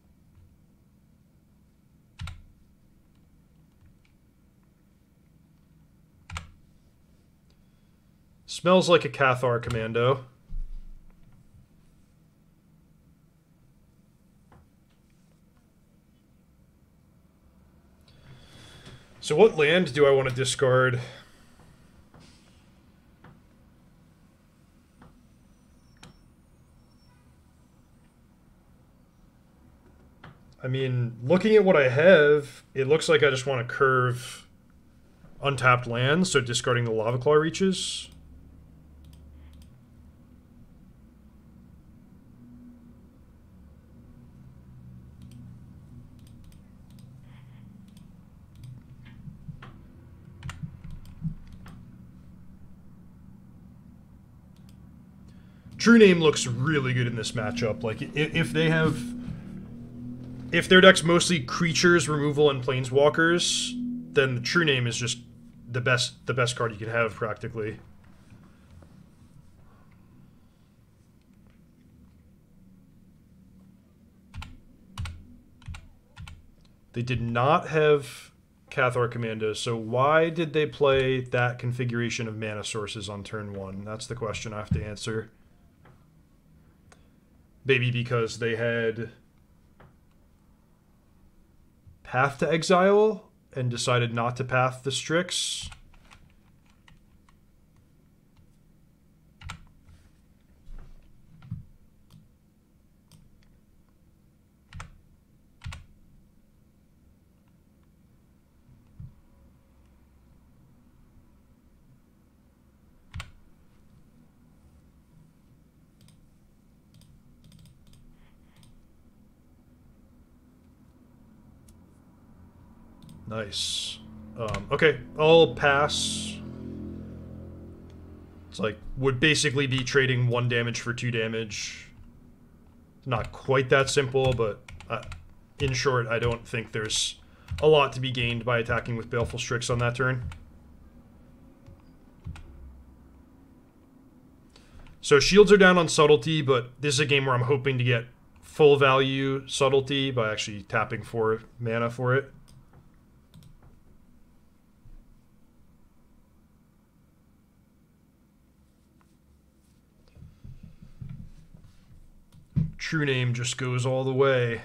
Smells like a Cathar Commando. So what land do I want to discard? I mean, looking at what I have, it looks like I just want to curve untapped lands, so discarding the Lava Claw Reaches. True Name looks really good in this matchup. Like, if their deck's mostly creatures, removal, and planeswalkers, then the True Name is just the best card you can have, practically. They did not have Cathar Commando, so why did they play that configuration of mana sources on turn 1? That's the question I have to answer. Maybe because they had Path to Exile and decided not to path the Strix. Nice. Okay, I'll pass. It's like, would basically be trading 1 damage for 2 damage. Not quite that simple, but in short, I don't think there's a lot to be gained by attacking with Baleful Strix on that turn. So shields are down on Subtlety, but this is a game where I'm hoping to get full value Subtlety by actually tapping 4 mana for it. True Name just goes all the way.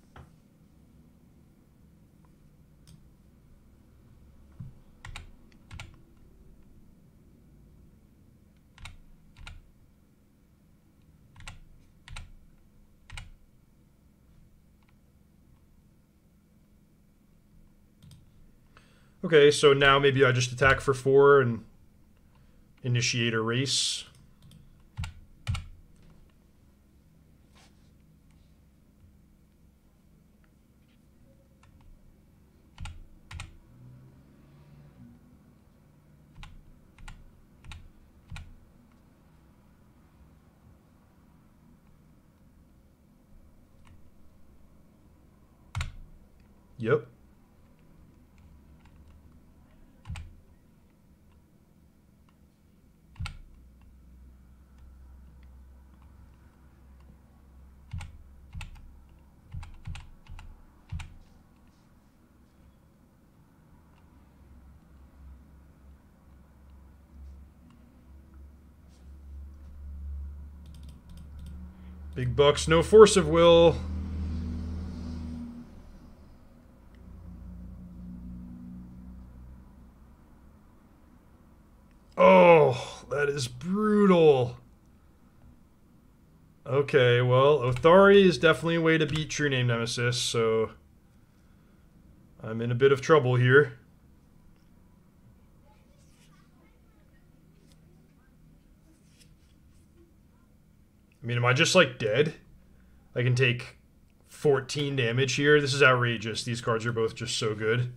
Okay, so now maybe I just attack for 4 and initiate a race. Yep. Big bucks, no force of will. Oh, that is brutal. Okay, well, Othari is definitely a way to beat True Name Nemesis, so I'm in a bit of trouble here. I mean, am I just, like, dead? I can take 14 damage here. This is outrageous. These cards are both just so good.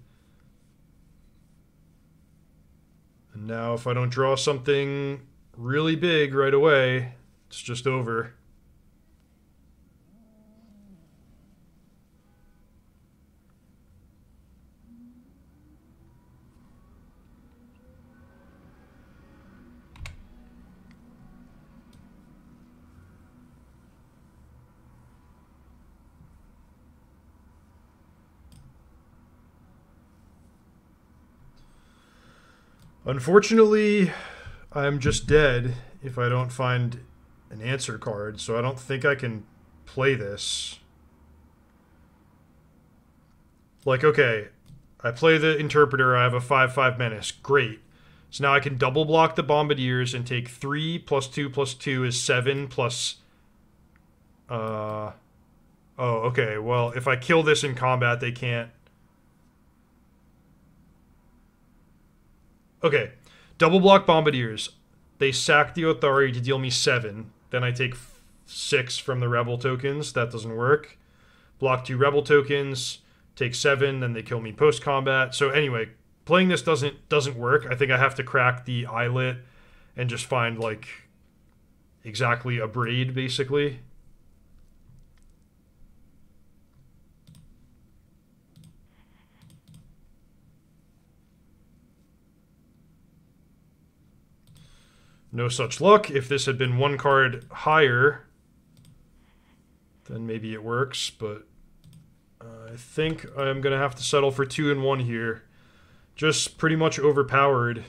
And now if I don't draw something really big right away, it's just over. Unfortunately, I'm just dead if I don't find an answer card, so I don't think I can play this. Like, okay, I play the Interpreter, I have a 5/5 menace, great. So now I can double block the Bombardiers and take 3 plus 2 plus 2 is 7 plus... Oh, okay, well, if I kill this in combat, they can't... Okay, double block Bombardiers. They sack the Othari to deal me 7. Then I take 6 from the Rebel tokens. That doesn't work. Block 2 Rebel tokens, take 7, then they kill me post-combat. So anyway, playing this doesn't work. I think I have to crack the Eyelet and just find, like, exactly a Braid, basically. No such luck. If this had been 1 card higher, then maybe it works, but I think I'm going to have to settle for 2 and 1 here. Just pretty much overpowered.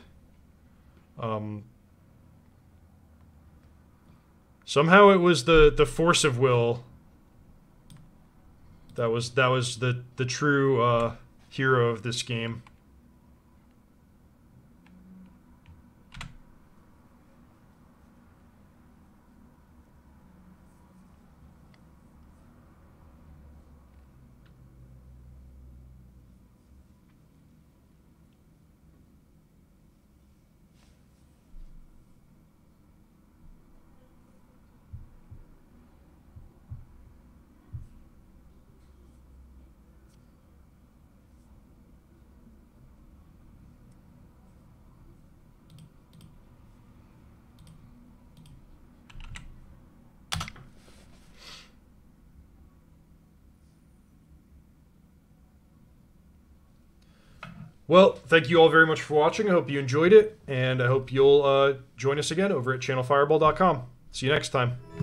Somehow it was the force of will that was the true hero of this game. Well, thank you all very much for watching. I hope you enjoyed it, and I hope you'll join us again over at channelfireball.com. See you next time.